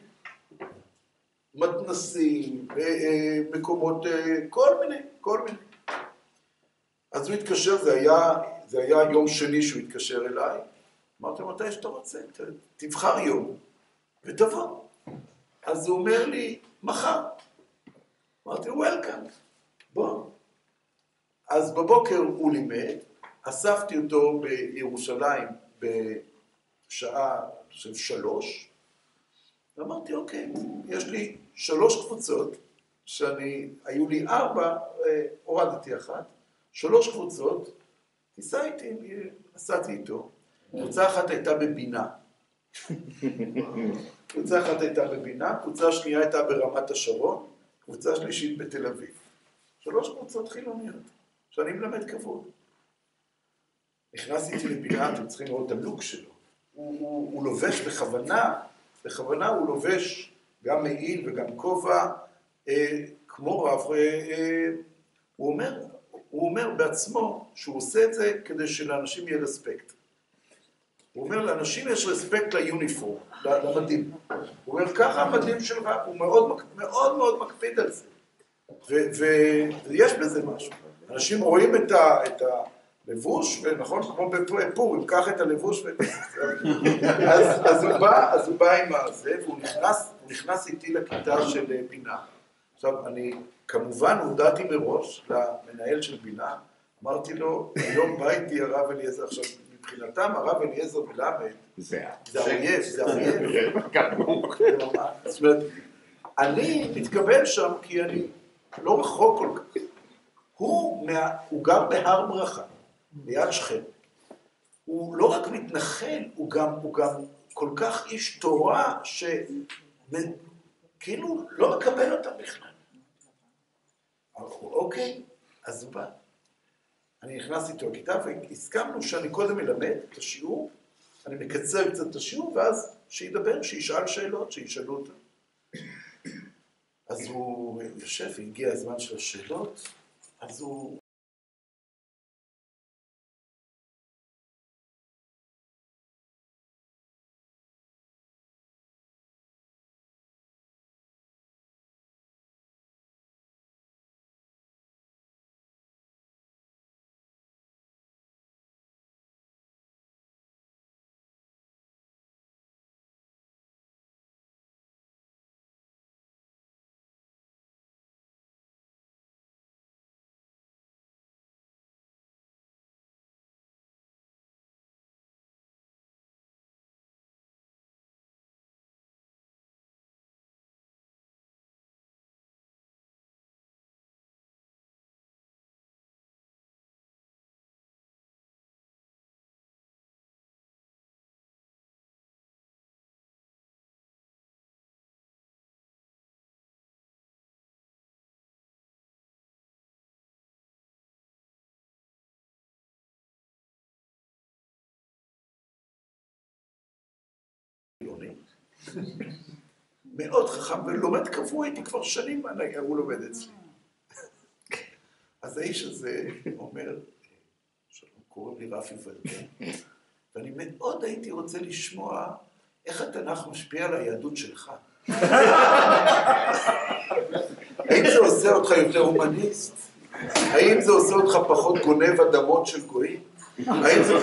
מתנסים, מקומות, כל מיני, כל מיני. אז הוא התקשר, זה היה, זה היה יום שני שהוא התקשר אליי, אמרתי, מתי שאתה רוצה, תבחר יום, ותבוא. אז הוא אומר לי, מחר. אמרתי, וולקאם, בוא. אז בבוקר הוא לימד, אספתי אותו בירושלים בשעה של שלוש, ואמרתי, אוקיי, יש לי שלוש קבוצות, שאני, היו לי ארבע, הורדתי אחת, שלוש קבוצות, ניסה איתי, נסעתי איתו, קבוצה אחת הייתה בבינה, קבוצה אחת הייתה בבינה, קבוצה שנייה הייתה ברמת השרון, קבוצה שלישית בתל אביב. שלוש קבוצות חילוניות, שאני מלמד כבוד. נכנס איתי לבינה, אתם צריכים לראות את הלוק שלו. הוא, הוא, הוא לובש בכוונה, בכוונה הוא לובש גם מעיל וגם כובע, אה, כמו רב, אה, אה, הוא אומר, הוא אומר בעצמו שהוא עושה את זה כדי שלאנשים יהיה רספקט. הוא אומר, לאנשים יש רספקט ליוניפורם, למדים. הוא אומר, ככה המדים שלך, הוא מאוד מאוד מאוד מקפיד על זה. ו- ו- ויש בזה משהו. אנשים רואים את, ה- את, ה- לבוש, ונכון, כמו בפורים, קח את הלבוש ו... אז, אז, הוא בא, אז הוא בא עם הזה, והוא נכנס, הוא נכנס איתי לכיתה של בינה. עכשיו, אני כמובן הודעתי מראש למנהל של בינה, אמרתי לו, היום בא איתי הרב אליעזר, עכשיו, מבחינתם הרב אליעזר מלמד, זה האויב, זה האויב. זאת אומרת, אני מתקבל שם כי אני לא רחוק כל כך. הוא, מה, הוא גר בהר ברכה, ליד שכם. הוא לא רק מתנחל, הוא גם, הוא גם כל כך איש תורה, שכאילו לא מקבל אותם בכלל. אמרו, אוקיי, אז הוא בא. אני נכנס איתו לכיתה, והסכמנו שאני קודם מלמד את השיעור, אני מקצר קצת את השיעור, ואז שידבר, שישאל שאלות, שישאלו אותם. אז הוא יושב, והגיע הזמן של השאלות, אז הוא... מאוד חכם, ולומד קבוע איתי כבר שנים, הוא לומד אצלי. אז האיש הזה אומר, קוראים לי רפי ולדן, ואני מאוד הייתי רוצה לשמוע איך התנ"ך משפיע על היהדות שלך. האם זה עושה אותך יותר הומניסט? האם זה עושה אותך פחות גונב אדמות של גויים? האם זה...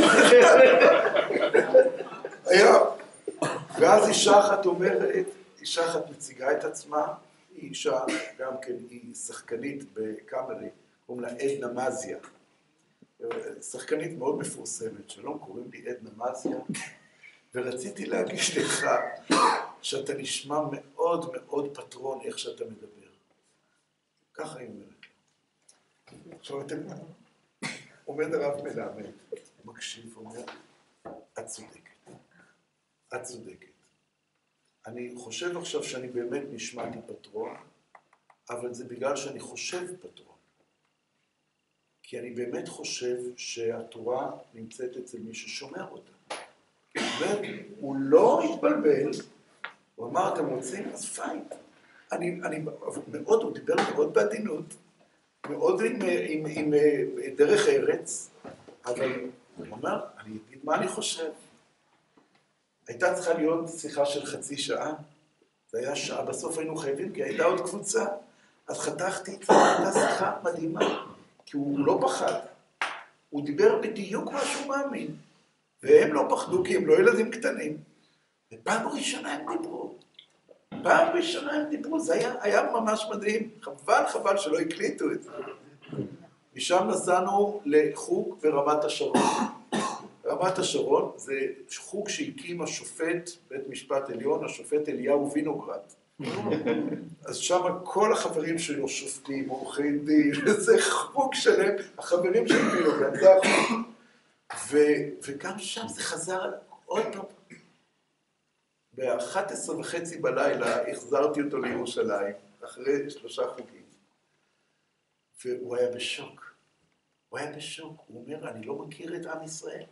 היה... ואז אישה אחת אומרת, אישה אחת מציגה את עצמה, היא אישה, גם כן, היא שחקנית בקאמרי, קוראים לה עדנה מזיה. שחקנית מאוד מפורסמת, שלום, קוראים לי עדנה מזיה, ורציתי להגיש לך שאתה נשמע מאוד מאוד פטרון איך שאתה מדבר. ככה היא אומרת. עכשיו אתם... עומד הרב מלמד, מקשיב, אומר, את צודקת. את צודקת. אני חושב עכשיו שאני באמת נשמעתי פטרון, אבל זה בגלל שאני חושב פטרון. כי אני באמת חושב שהתורה נמצאת אצל מי ששומר אותה. והוא לא התבלבל, הוא אמר, אתם רוצים? אז פיין. אני, אני מאוד, הוא דיבר מאוד בעדינות, מאוד עם, עם, עם, עם דרך ארץ, אבל הוא אמר, אני אגיד מה אני חושב. הייתה צריכה להיות שיחה של חצי שעה, זה היה שעה, בסוף היינו חייבים, כי הייתה עוד קבוצה, אז חתכתי, הייתה שיחה מדהימה, כי הוא לא פחד, הוא דיבר בדיוק מה שהוא מאמין, והם לא פחדו, כי הם לא ילדים קטנים, ופעם ראשונה הם דיברו, פעם ראשונה הם דיברו, זה היה, היה ממש מדהים, חבל חבל שלא הקליטו את זה. משם נסענו לחוג ברמת השרון. רמת השרון זה חוג שהקים השופט בית משפט עליון, השופט אליהו וינוגרד. אז שם כל החברים שלו שופטים, עורכי דין, זה חוג שלם, החברים של וינוגרד, זה החוג. וגם שם זה חזר עוד פעם. ב-אחת עשרה וחצי בלילה החזרתי אותו לירושלים, אחרי שלושה חוגים. והוא היה בשוק. הוא היה בשוק. הוא אומר, אני לא מכיר את עם ישראל.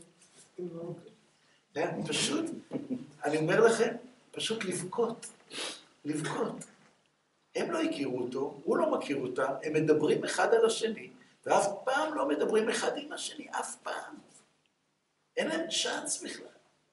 פשוט, אני אומר לכם, פשוט לבכות. לבכות. הם לא הכירו אותו, הוא לא מכיר אותם, הם מדברים אחד על השני, ואף פעם לא מדברים אחד עם השני, אף פעם. אין להם צ'אנס בכלל.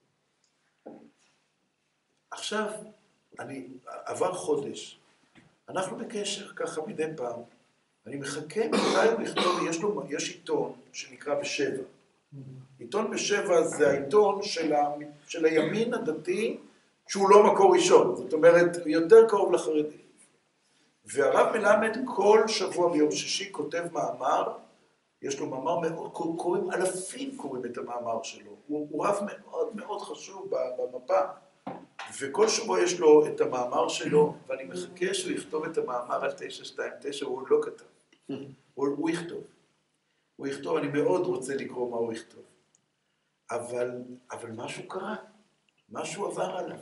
עכשיו, אני, עבר חודש, אנחנו בקשר ככה מדי פעם, אני מחכה מתי הוא יכתוב, יש, לו, יש עיתון שנקרא בשבע. עיתון בשבע זה העיתון של, ה, של הימין הדתי, שהוא לא מקור ראשון, זאת אומרת, הוא יותר קרוב לחרדים. והרב מלמד כל שבוע ביום שישי כותב מאמר, יש לו מאמר מאוד, קוראים, אלפים קוראים את המאמר שלו, הוא, הוא רב מאוד מאוד חשוב במפה, וכל שבוע יש לו את המאמר שלו, ואני מחכה שהוא יכתוב את המאמר על תשע שתיים תשע, הוא לא כתב, הוא, הוא יכתוב, הוא יכתוב, אני מאוד רוצה לקרוא מה הוא יכתוב, אבל, אבל משהו קרה, משהו עבר עליו.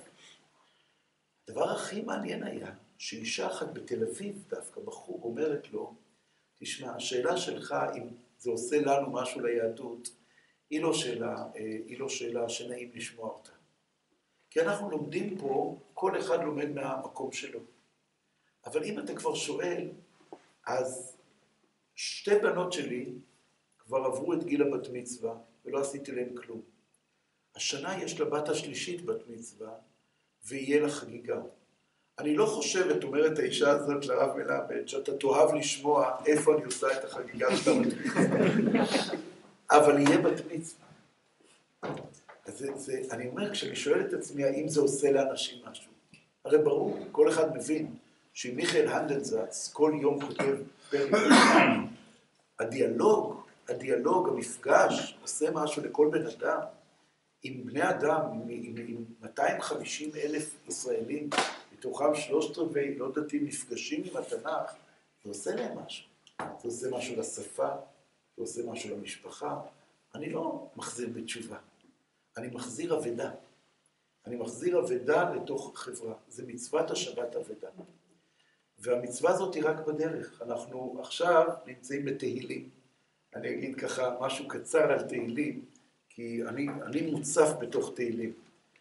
הדבר הכי מעניין היה, שאישה אחת בתל אביב דווקא בחור אומרת לו, תשמע, השאלה שלך אם זה עושה לנו משהו ליהדות, היא לא שאלה, היא לא שאלה שנעים לשמוע אותה. כי אנחנו לומדים פה, כל אחד לומד מהמקום שלו. אבל אם אתה כבר שואל, אז שתי בנות שלי כבר עברו את גיל הבת מצווה, ולא עשיתי להם כלום. השנה יש לבת השלישית בת מצווה, ויהיה לה חגיגה. אני לא חושבת, אומרת האישה הזאת לרב מלמד, שאתה תאהב לשמוע איפה אני עושה את החגיגה של הבת מצווה. אבל יהיה בת מצווה. אז זה, זה, אני אומר, כשאני שואל את עצמי, האם זה עושה לאנשים משהו? הרי ברור, כל אחד מבין, שאם מיכאל הנדלזץ כל יום כותב פרק, הדיאלוג, הדיאלוג, המפגש, עושה משהו לכל בן אדם, עם בני אדם, עם, עם, עם מאתיים וחמישים אלף ישראלים, מתוכם שלושת רבעי, לא דתיים, נפגשים עם התנ"ך, זה עושה להם משהו. זה עושה משהו לשפה, זה עושה משהו למשפחה. אני לא מחזיר בתשובה, אני מחזיר אבדה. אני מחזיר אבדה לתוך חברה. זה מצוות השבת אבדה. והמצווה הזאת היא רק בדרך. אנחנו עכשיו נמצאים בתהילים. אני אגיד ככה משהו קצר על תהילים, כי אני, אני מוצף בתוך תהילים.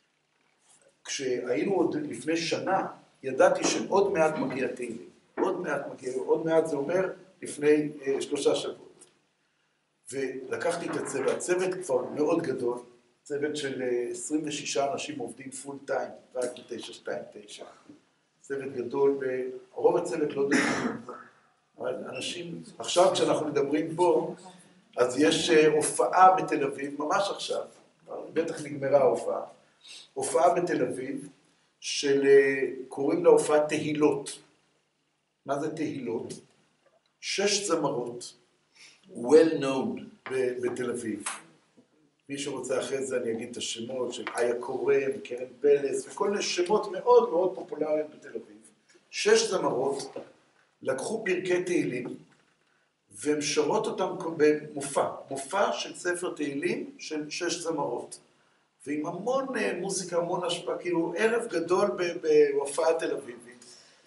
כשהיינו עוד לפני שנה, ידעתי שעוד מעט מגיע תהילים. עוד מעט מגיע, עוד מעט זה אומר לפני אה, שלושה שבועות. ולקחתי את הצוות, הצוות כבר מאוד גדול, צוות של אה, עשרים ושישה אנשים עובדים פול טיים, רק ב-תשע שתיים תשע. צוות גדול, ורוב הצוות לא דברים. אבל אנשים, עכשיו כשאנחנו מדברים פה, אז יש אה, הופעה בתל אביב, ממש עכשיו, בטח נגמרה ההופעה, הופעה בתל אביב, של קוראים לה הופעת תהילות. מה זה תהילות? שש זמרות, well known בתל אביב. מי שרוצה אחרי זה אני אגיד את השמות של איה קורן, קרן פלס, וכל מיני שמות מאוד מאוד פופולריים בתל אביב. שש זמרות לקחו פרקי תהילים, והן שרות אותם במופע, מופע של ספר תהילים של שש זמרות. ועם המון מוזיקה, המון השפעה, כאילו ערב גדול בהופעה תל אביבית.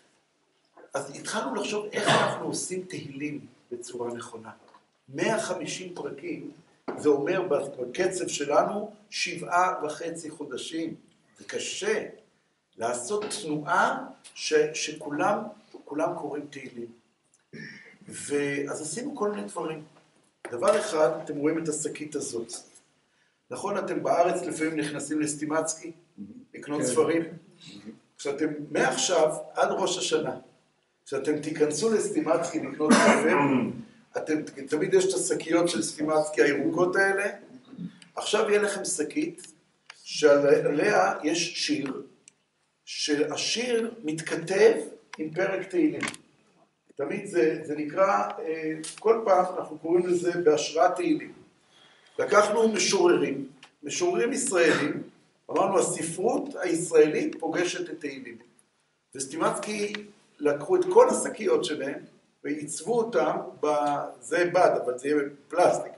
אז התחלנו לחשוב איך אנחנו עושים תהילים בצורה נכונה. מאה וחמישים פרקים, זה אומר בקצב שלנו שבעה וחצי חודשים. זה קשה לעשות תנועה ש, שכולם כולם קוראים תהילים. ואז עשינו כל מיני דברים. דבר אחד, אתם רואים את השקית הזאת. נכון, אתם בארץ לפעמים נכנסים לסטימצקי, לקנות ספרים. כשאתם, מעכשיו עד ראש השנה, כשאתם תיכנסו לסטימצקי לקנות ספרים, אתם, תמיד יש את השקיות של סטימצקי הירוקות האלה, עכשיו יהיה לכם שקית, שעליה יש שיר, שהשיר מתכתב עם פרק תהילים. תמיד זה, זה נקרא, כל פעם אנחנו קוראים לזה בהשראת תהילים. לקחנו משוררים, משוררים ישראלים, אמרנו, הספרות הישראלית פוגשת את תהילים. וסטימצקי לקחו את כל השקיות שלהם, ועיצבו אותם, זה בד, אבל זה יהיה פלסטיק,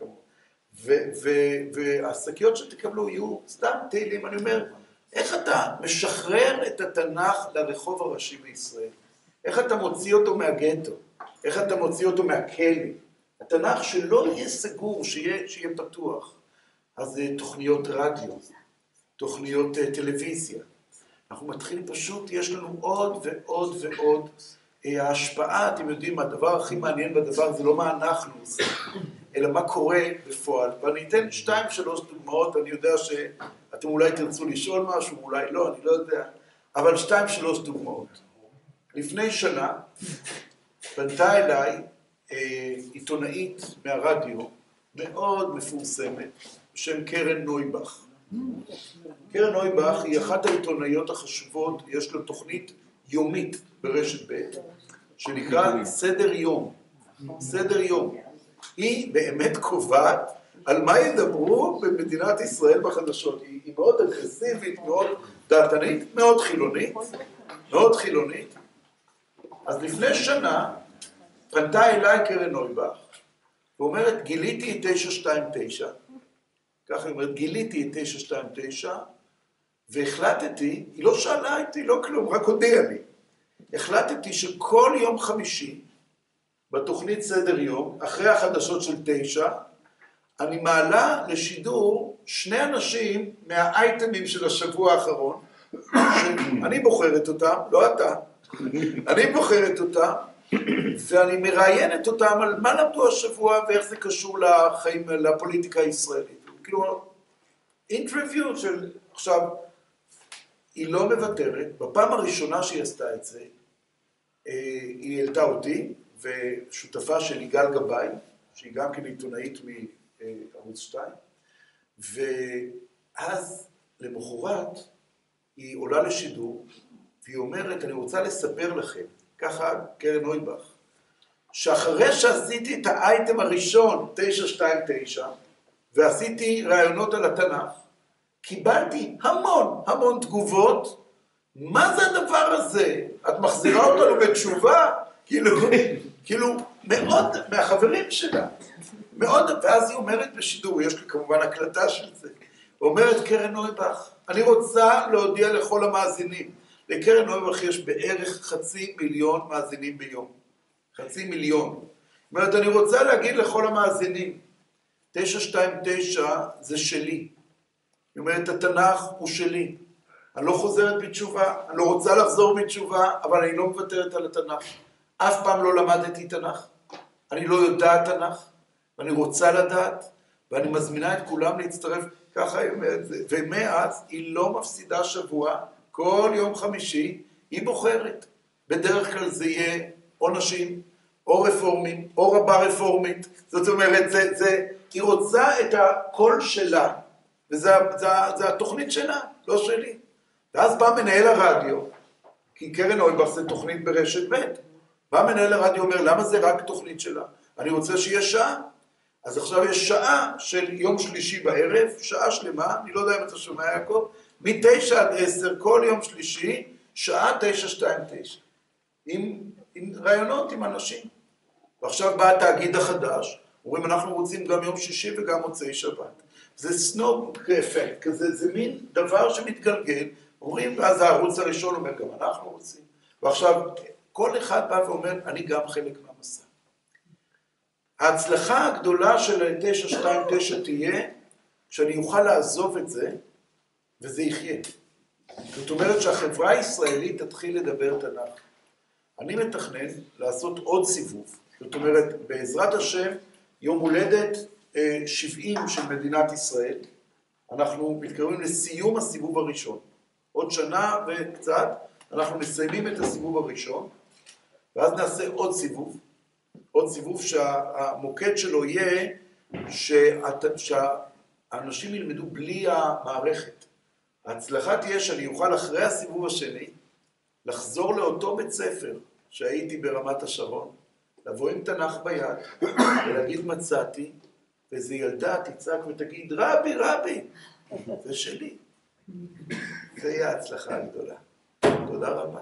והשקיות שתקבלו יהיו סתם תהילים. אני אומר, איך אתה משחרר את התנ"ך לרחוב הראשי בישראל? איך אתה מוציא אותו מהגטו? איך אתה מוציא אותו מהכלא? התנ"ך שלא יהיה סגור, שיהיה, שיהיה פתוח. אז זה תוכניות רדיו, תוכניות טלוויזיה. אנחנו מתחילים פשוט, יש לנו עוד ועוד ועוד. ההשפעה, אתם יודעים, הדבר הכי מעניין בדבר זה לא מה אנחנו עושים, אלא מה קורה בפועל. ואני אתן שתיים, שלוש דוגמאות, אני יודע שאתם אולי תרצו לשאול משהו, אולי לא, אני לא יודע, אבל שתיים, שלוש דוגמאות. לפני שנה, פנתה אליי עיתונאית מהרדיו, מאוד מפורסמת, בשם קרן נויבך. קרן נויבך היא אחת העיתונאיות החשובות, יש לה תוכנית יומית ברשת ב' שנקרא סדר יום. סדר יום. היא באמת קובעת על מה ידברו במדינת ישראל בחדשות. היא, היא מאוד אגרסיבית, מאוד דעתנית, מאוד חילונית, מאוד חילונית. אז לפני שנה פנתה אליי קרן נויבך, ואומרת, גיליתי את תשע שתיים תשע, ככה היא אומרת, גיליתי את תשע שתיים תשע, והחלטתי, היא לא שאלה איתי, לא כלום, רק הודיעה לי, החלטתי שכל יום חמישי, בתוכנית סדר יום, אחרי החדשות של תשע, אני מעלה לשידור שני אנשים מהאייטמים של השבוע האחרון, שאני בוחרת אותם, לא אתה, אני בוחרת אותם, ואני מראיינת אותם על מה למדו השבוע ואיך זה קשור לחיים, לפוליטיקה הישראלית. כאילו, אינטרוויו של, עכשיו, היא לא מוותרת, בפעם הראשונה שהיא עשתה את זה, היא העלתה אותי, ושותפה של יגאל גבאי, שהיא גם כן עיתונאית מערוץ שתיים, ואז למחרת היא עולה לשידור, והיא אומרת, אני רוצה לספר לכם, ככה קרן נויבך, שאחרי שעשיתי את האייטם הראשון, תשע שתיים תשע, ועשיתי רעיונות על התנ"ך, קיבלתי המון המון תגובות, מה זה הדבר הזה? את מחזירה אותנו בתשובה? כאילו, כאילו, מאוד מהחברים שלה, מאוד, ואז היא אומרת בשידור, יש לי כמובן הקלטה של זה, אומרת קרן נויבך, אני רוצה להודיע לכל המאזינים, לקרן נויבך יש בערך חצי מיליון מאזינים ביום, חצי מיליון. זאת אומרת, אני רוצה להגיד לכל המאזינים, תשע שתיים תשע זה שלי. היא אומרת, התנ"ך הוא שלי. אני לא חוזרת בתשובה, אני לא רוצה לחזור בתשובה, אבל אני לא מוותרת על התנ"ך. אף פעם לא למדתי תנ"ך, אני לא יודעת תנ"ך, ואני רוצה לדעת, ואני מזמינה את כולם להצטרף, ככה היא אומרת, ומאז היא לא מפסידה שבוע, כל יום חמישי היא בוחרת. בדרך כלל זה יהיה או נשים, או רפורמים, או רבה רפורמית. זאת אומרת, זה, זה, היא רוצה את הקול שלה, וזה זה, זה התוכנית שלה, לא שלי. ואז בא מנהל הרדיו, כי קרן נויבך זה תוכנית ברשת ב', בא מנהל הרדיו אומר, למה זה רק תוכנית שלה? אני רוצה שיהיה שעה. אז עכשיו יש שעה של יום שלישי בערב, שעה שלמה, אני לא יודע אם אתה שומע יעקב, מתשע עד עשר, כל יום שלישי, שעה תשע שתיים תשע, עם, עם רעיונות עם אנשים. ועכשיו בא התאגיד החדש, אומרים, אנחנו רוצים גם יום שישי וגם מוצאי שבת. זה סנוב אפקט כזה, זה מין דבר שמתגלגל, אומרים, ואז הערוץ הראשון אומר, גם אנחנו רוצים. ועכשיו, כל אחד בא ואומר, אני גם חלק מהמסע. ההצלחה הגדולה של תשע שתיים תשע תהיה, שאני אוכל לעזוב את זה, וזה יחיה. זאת אומרת שהחברה הישראלית תתחיל לדבר תנ"ך. אני מתכנן לעשות עוד סיבוב. זאת אומרת, בעזרת השם, יום הולדת שבעים של מדינת ישראל, אנחנו מתקרבים לסיום הסיבוב הראשון. עוד שנה וקצת, אנחנו מסיימים את הסיבוב הראשון, ואז נעשה עוד סיבוב. עוד סיבוב שהמוקד שלו יהיה שהאנשים ילמדו בלי המערכת. ההצלחה תהיה שאני אוכל אחרי הסיבוב השני לחזור לאותו בית ספר שהייתי ברמת השרון, לבוא עם תנ"ך ביד ולהגיד מצאתי, ואיזו ילדה תצעק ותגיד רבי רבי, זה שלי. זה יהיה ההצלחה הגדולה. תודה רבה.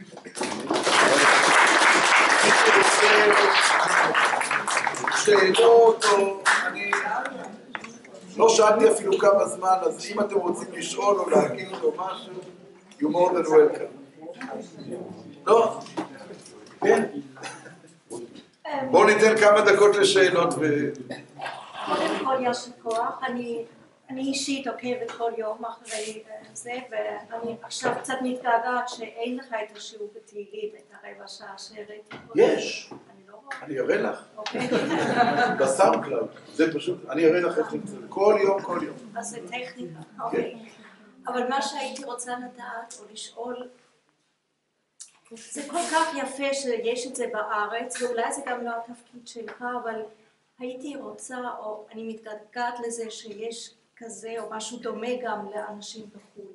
שאלות או אני לא שאלתי אפילו כמה זמן, אז אם אתם רוצים לשאול או להגיד או משהו, you more than welcome. לא? כן? בואו ניתן כמה דקות לשאלות ו... קודם כל יש כוח, אני אישית עוקבת כל יום אחרי זה, ואני עכשיו קצת מתגעגעת שאין לך את השיעור בתהילים, את הרבע שעה שהראיתי. יש, אני אראה לך. בסאונד קלאוד, זה פשוט, אני אראה לך איך נמצא, כל יום, כל יום. אז זה טכניקה, אוקיי. אבל מה שהייתי רוצה לדעת או לשאול, זה כל כך יפה שיש את זה בארץ, ואולי זה גם לא התפקיד שלך, אבל הייתי רוצה, או אני מתגעגעת לזה שיש כזה או משהו דומה גם לאנשים בחו"ל.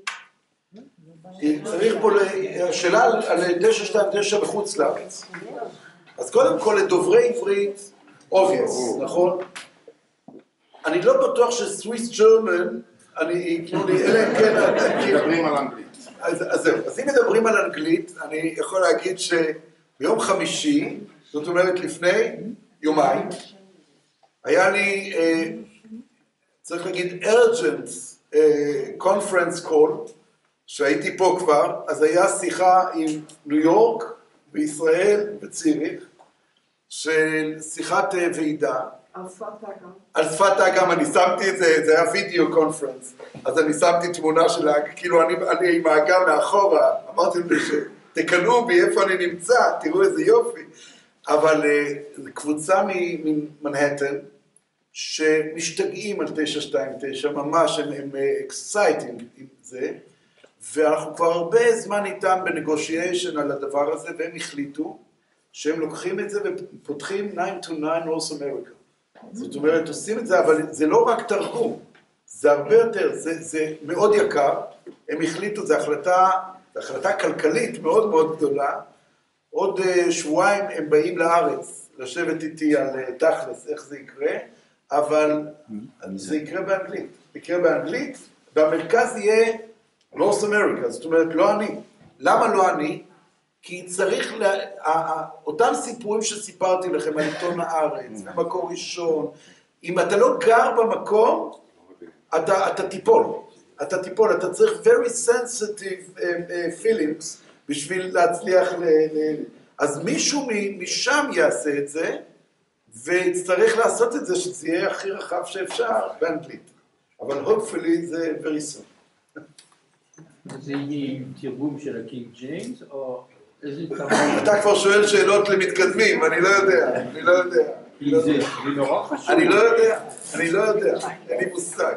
צריך פה, השאלה על תשע שתיים תשע בחוץ לארץ. אז קודם כל לדוברי עברית, obvious, נכון? אני לא בטוח שסוויס ג'רמן, אני, יקנו לי, אלא אם כן, מדברים על אנגלית. אז זהו, אז אם מדברים על אנגלית, אני יכול להגיד שביום חמישי, זאת אומרת לפני יומיים, היה לי, צריך להגיד, urgent conference call, שהייתי פה כבר, אז היה שיחה עם ניו יורק, בישראל וציריך, של שיחת ועידה. על שפת האגם. על שפת האגם, אני שמתי את זה, זה היה וידאו קונפרנס, אז אני שמתי תמונה שלה, כאילו אני, אני עם האגם מאחורה, אמרתי להם שתקנו בי איפה אני נמצא, תראו איזה יופי, אבל זו קבוצה ממנהטן, שמשתגעים על תשע שתיים תשע, ממש הם, הם exciting עם זה, ואנחנו כבר הרבה זמן איתם בנגושיישן על הדבר הזה, והם החליטו שהם לוקחים את זה ופותחים תשע תשע North America. זאת אומרת, עושים את זה, אבל זה לא רק תרגום, זה הרבה יותר, זה, זה מאוד יקר, הם החליטו, זו החלטה, זו החלטה כלכלית מאוד מאוד גדולה, עוד שבועיים הם באים לארץ, לשבת איתי על תכלס, איך זה יקרה, אבל זה יקרה באנגלית, זה יקרה באנגלית, והמרכז יהיה North America, זאת אומרת, לא אני. למה לא אני? כי צריך, לה... אותם סיפורים שסיפרתי לכם על עיתון הארץ, במקור ראשון, אם אתה לא גר במקום, אתה, אתה תיפול. אתה תיפול, אתה צריך very sensitive uh, uh, feelings בשביל להצליח ל... ל... אז מישהו משם יעשה את זה, ויצטרך לעשות את זה, שזה יהיה הכי רחב שאפשר באנגלית. אבל hopefully זה very soon. זה יהיה עם תרגום של הקינג ג'יימס, או איזה תרגום? אתה כבר שואל שאלות למתקדמים, אני לא יודע, אני לא יודע. זה נורא חשוב. אני לא יודע, אני לא יודע, אין לי מושג.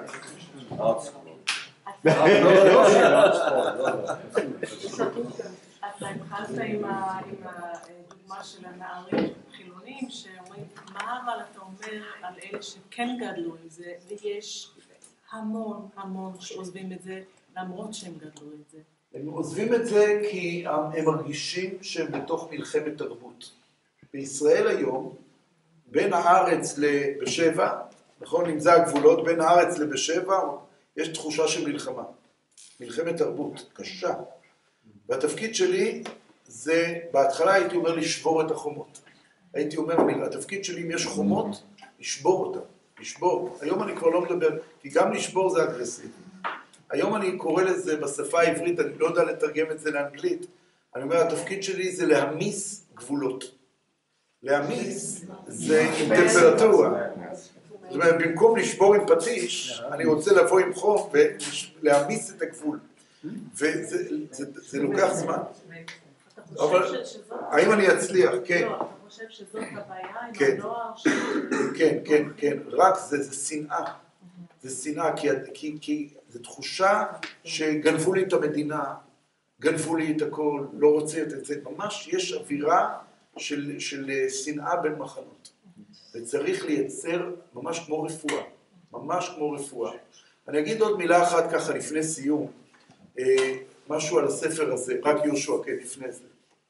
אתה התחלת עם הדוגמה של הנערים חילונים, שאומרים, מה אבל אתה אומר על אלה שכן גדלו עם זה, ויש המון המון שעוזבים את זה, למרות שהם גדלו את זה. הם עוזבים את זה כי הם מרגישים שהם בתוך מלחמת תרבות. בישראל היום, בין הארץ לבשבע, נכון, אם זה הגבולות, בין הארץ לבשבע, יש תחושה של מלחמה. מלחמת תרבות, קשה. והתפקיד שלי זה, בהתחלה הייתי אומר לשבור את החומות. הייתי אומר, התפקיד שלי אם יש חומות, לשבור אותה, לשבור. היום אני כבר לא מדבר, כי גם לשבור זה אגרסיבי. היום אני קורא לזה בשפה העברית, אני לא יודע לתרגם את זה לאנגלית, אני אומר, התפקיד שלי זה להמיס גבולות. להמיס זה עם טמפרטורה. זאת אומרת, במקום לשבור עם פטיש, אני רוצה לבוא עם חום ולהמיס את הגבול. וזה לוקח זמן. אבל האם אני אצליח? כן. לא, אתה חושב שזאת הבעיה עם הנוער? כן, כן, כן. רק זה, זה שנאה. זה שנאה, כי זו תחושה שגנבו לי את המדינה, גנבו לי את הכל, לא רוצה את זה. ממש יש אווירה של שנאה בין מחנות. וצריך לייצר ממש כמו רפואה. ממש כמו רפואה. אני אגיד עוד מילה אחת ככה לפני סיום. משהו על הספר הזה, רק יהושע, כן, לפני זה.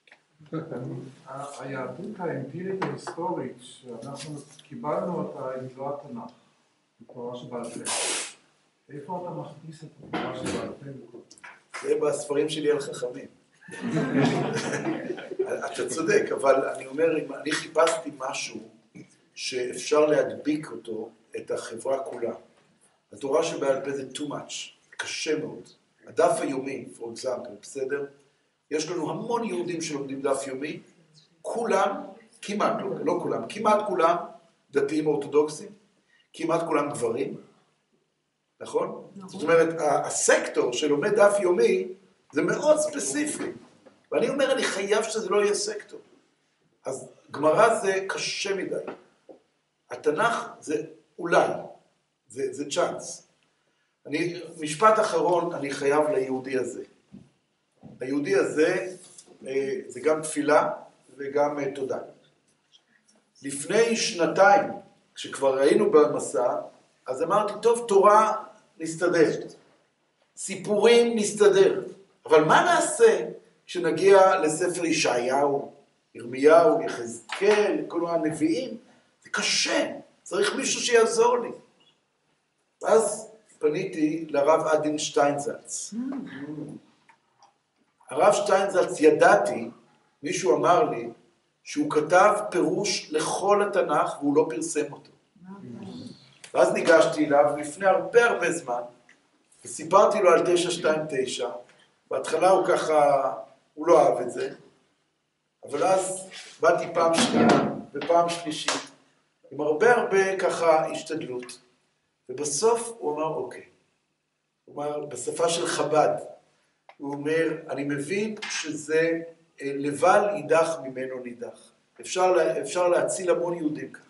היהדות האמפירית ההיסטורית, שאנחנו קיבלנו אותה עם לא התנ"ך, בתורה שבעל פה. איפה אתה מכניס את התורה שבעל פה? זה בספרים שלי על חכמים. אתה צודק, אבל אני אומר, אם אני חיפשתי משהו שאפשר להדביק אותו, את החברה כולה. התורה שבעל פה זה too much, קשה מאוד. הדף היומי, for example, בסדר? יש לנו המון יהודים שלומדים דף יומי, כולם, כמעט לא, לא כולם, כמעט כולם דתיים אורתודוקסים, כמעט כולם גברים, נכון? זאת אומרת, הסקטור שלומד דף יומי זה מאוד ספציפי, ואני אומר, אני חייב שזה לא יהיה סקטור. אז גמרא זה קשה מדי. התנ"ך זה אולי, זה, זה צ'אנס. אני, משפט אחרון, אני חייב ליהודי הזה. היהודי הזה זה גם תפילה וגם תודה. לפני שנתיים, כשכבר היינו במסע, אז אמרתי, טוב, תורה נסתדר, סיפורים נסתדר, אבל מה נעשה כשנגיע לספר ישעיהו, ירמיהו, יחזקאל, כל הנביאים? זה קשה, צריך מישהו שיעזור לי. ואז פניתי לרב עדין שטיינזלץ. הרב שטיינזלץ, ידעתי, מישהו אמר לי, שהוא כתב פירוש לכל התנ"ך והוא לא פרסם אותו. ואז ניגשתי אליו לפני הרבה הרבה זמן, וסיפרתי לו על תשע שתיים תשע, בהתחלה הוא ככה, הוא לא אהב את זה, אבל אז באתי פעם שנייה ופעם שלישית, עם הרבה הרבה ככה השתדלות, ובסוף הוא אמר אוקיי, הוא אמר בשפה של חב"ד, הוא אומר, אני מבין שזה לבל יידח ממנו נידח, אפשר, אפשר להציל המון יהודים ככה.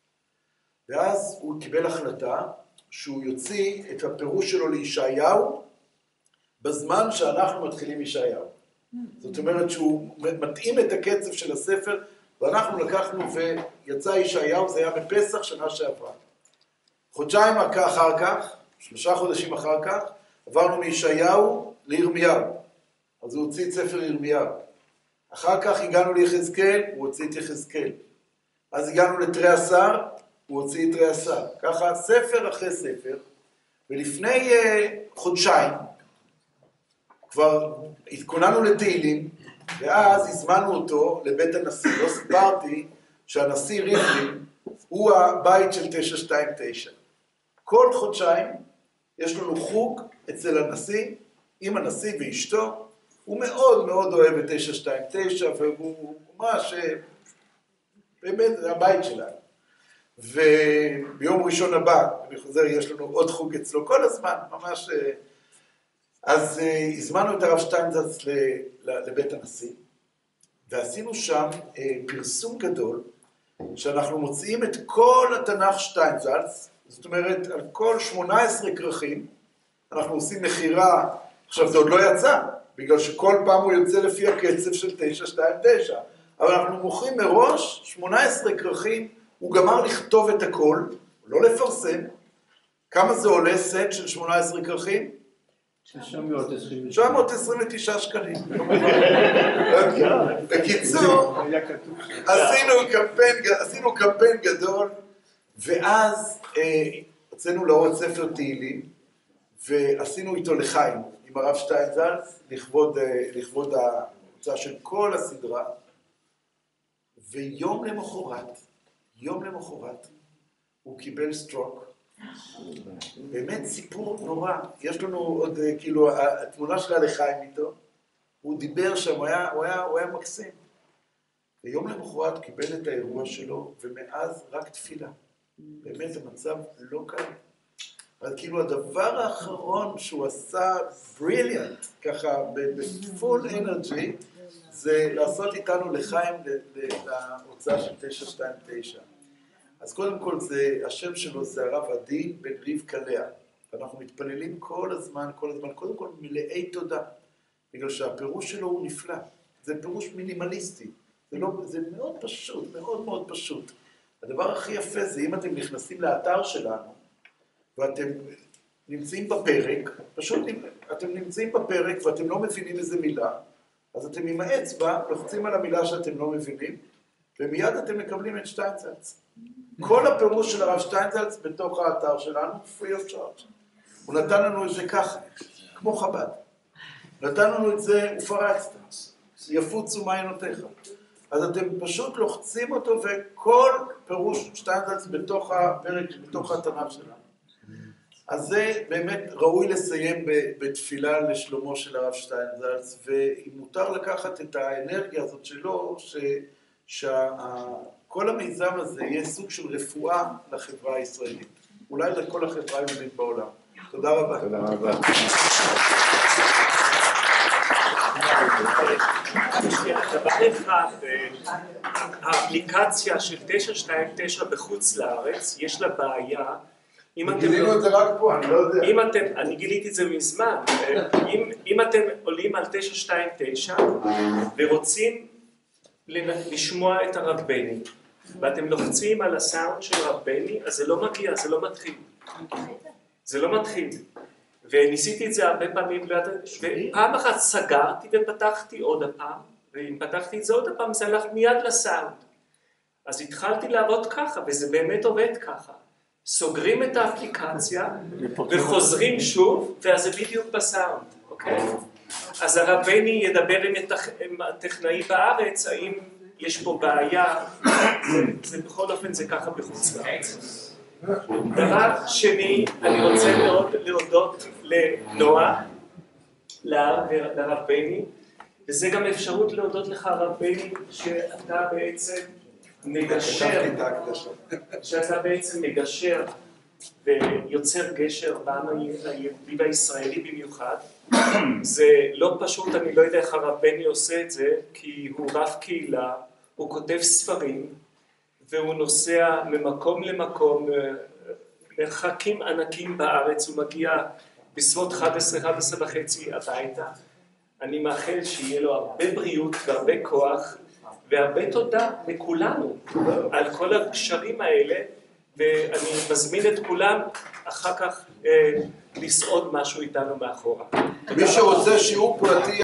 ואז הוא קיבל החלטה שהוא יוציא את הפירוש שלו לישעיהו בזמן שאנחנו מתחילים ישעיהו. זאת אומרת שהוא מתאים את הקצב של הספר, ואנחנו לקחנו ויצא ישעיהו, זה היה בפסח שנה שעברה. חודשיים אחר כך, שלושה חודשים אחר כך, עברנו מישעיהו לירמיהו. אז הוא הוציא את ספר ירמיהו. אחר כך הגענו ליחזקאל, הוא הוציא את יחזקאל. אז הגענו לתרי עשר, הוא הוציא את תרי עשר. ככה ספר אחרי ספר, ולפני uh, חודשיים, כבר התכוננו לתהילים, ואז הזמנו אותו לבית הנשיא. לא סיפרתי שהנשיא ריבלין הוא הבית של תשע שתיים תשע. כל חודשיים יש לנו חוג אצל הנשיא, עם הנשיא ואשתו, הוא מאוד מאוד אוהב את תשע שתיים תשע, והוא ממש, באמת, זה הבית שלנו. וביום ראשון הבא, אני חוזר, יש לנו עוד חוג אצלו כל הזמן, ממש. אז הזמנו את הרב שטיינזלץ לבית הנשיא, ועשינו שם פרסום גדול, שאנחנו מוציאים את כל התנ"ך שטיינזלץ, זאת אומרת, על כל שמונה עשרה כרכים, אנחנו עושים מחירה, עכשיו זה עוד לא יצא, בגלל שכל פעם הוא יוצא לפי הקצב של תשע שתיים תשע, אבל אנחנו מוכרים מראש שמונה עשרה כרכים, הוא גמר לכתוב את הכל, לא לפרסם. כמה זה עולה סט של שמונה עשרה כרכים? תשע מאות עשרים ותשע שקלים. בקיצור, עשינו קמפיין גדול, ואז הוצאנו לאור ספר תהילים, ועשינו איתו לחיים, עם הרב שטיינזלץ, לכבוד ההוצאה של כל הסדרה, ויום למחרת, יום למחרת, הוא קיבל סטרוק. באמת סיפור נורא. יש לנו עוד, כאילו, התמונה שלה לחיים איתו, הוא דיבר שם, הוא היה, הוא היה, הוא היה מקסים. ויום למחרת קיבל את האירוע שלו, ומאז רק תפילה. באמת המצב לא קל. אבל כאילו הדבר האחרון שהוא עשה בריליאנט, ככה בפול אנרג'י, זה לעשות איתנו לחיים להוצאה של תשע שתיים תשע. אז קודם כל זה, השם שלו זה הרב עדין בן רבקה לאה. ואנחנו מתפללים כל הזמן, כל הזמן, קודם כל מלאי תודה. בגלל שהפירוש שלו הוא נפלא. זה פירוש מינימליסטי. זה, לא, זה מאוד פשוט, מאוד מאוד פשוט. הדבר הכי יפה זה אם אתם נכנסים לאתר שלנו, ואתם נמצאים בפרק, פשוט אתם נמצאים בפרק ואתם לא מבינים איזה מילה, אז אתם עם האצבע לוחצים על המילה שאתם לא מבינים, ומיד אתם מקבלים את שטיינזלץ. כל הפירוש של הרב שטיינזלץ בתוך האתר שלנו, free of charge. הוא נתן לנו את זה ככה, כמו חב"ד. נתן לנו את זה, ופרצת, יפוצו מעיינותיך. אז אתם פשוט לוחצים אותו, וכל פירוש שטיינזלץ בתוך הפרק, בתוך התנ"ך שלנו. אז זה באמת ראוי לסיים בתפילה לשלומו של הרב שטיינזלץ, ואם מותר לקחת את האנרגיה הזאת שלו, שכל המיזם הזה יהיה סוג של רפואה לחברה הישראלית. אולי לכל החברה היהודית בעולם. תודה רבה. תודה רבה. דבר אחד, האפליקציה של תשע שתיים תשע בחוץ לארץ, יש לה בעיה אם אתם... גילינו את זה רק פה, אני לא יודע. אם אתם, אני גיליתי את זה מזמן, אם, אם אתם עולים על תשע שתיים תשע ורוצים לשמוע את הרב בני, ואתם לוחצים על הסאונד של הרב בני, אז זה לא מגיע, זה לא מתחיל. זה לא מתחיל. וניסיתי את זה הרבה פעמים, ופעם אחת סגרתי ופתחתי עוד הפעם, ואם פתחתי את זה עוד הפעם, זה הלך מיד לסאונד. אז התחלתי לעבוד ככה, וזה באמת עובד ככה. סוגרים את האפליקציה, וחוזרים שוב, ואז זה בדיוק בסאונד, אוקיי? אז הרב בני ידבר עם הטכנאי בארץ, האם יש פה בעיה, זה בכל אופן זה ככה בחוץ לארץ. דבר שני, אני רוצה מאוד להודות לנועה, לרב בני, וזה גם אפשרות להודות לך הרב בני, שאתה בעצם מגשר, שאתה בעצם מגשר ויוצר גשר בעם היהודי והישראלי במיוחד. זה לא פשוט, אני לא יודע איך הרב בני עושה את זה, כי הוא רב קהילה, הוא כותב ספרים, והוא נוסע ממקום למקום, מרחקים ענקים בארץ, הוא מגיע בסביבות אחת עשרה אחת עשרה וחצי הביתה. אני מאחל שיהיה לו הרבה בריאות והרבה כוח, והרבה תודה לכולנו על כל הקשרים האלה, ואני מזמין את כולם אחר כך אה, לסעוד משהו איתנו מאחורה. מי שרוצה שיעור פרטי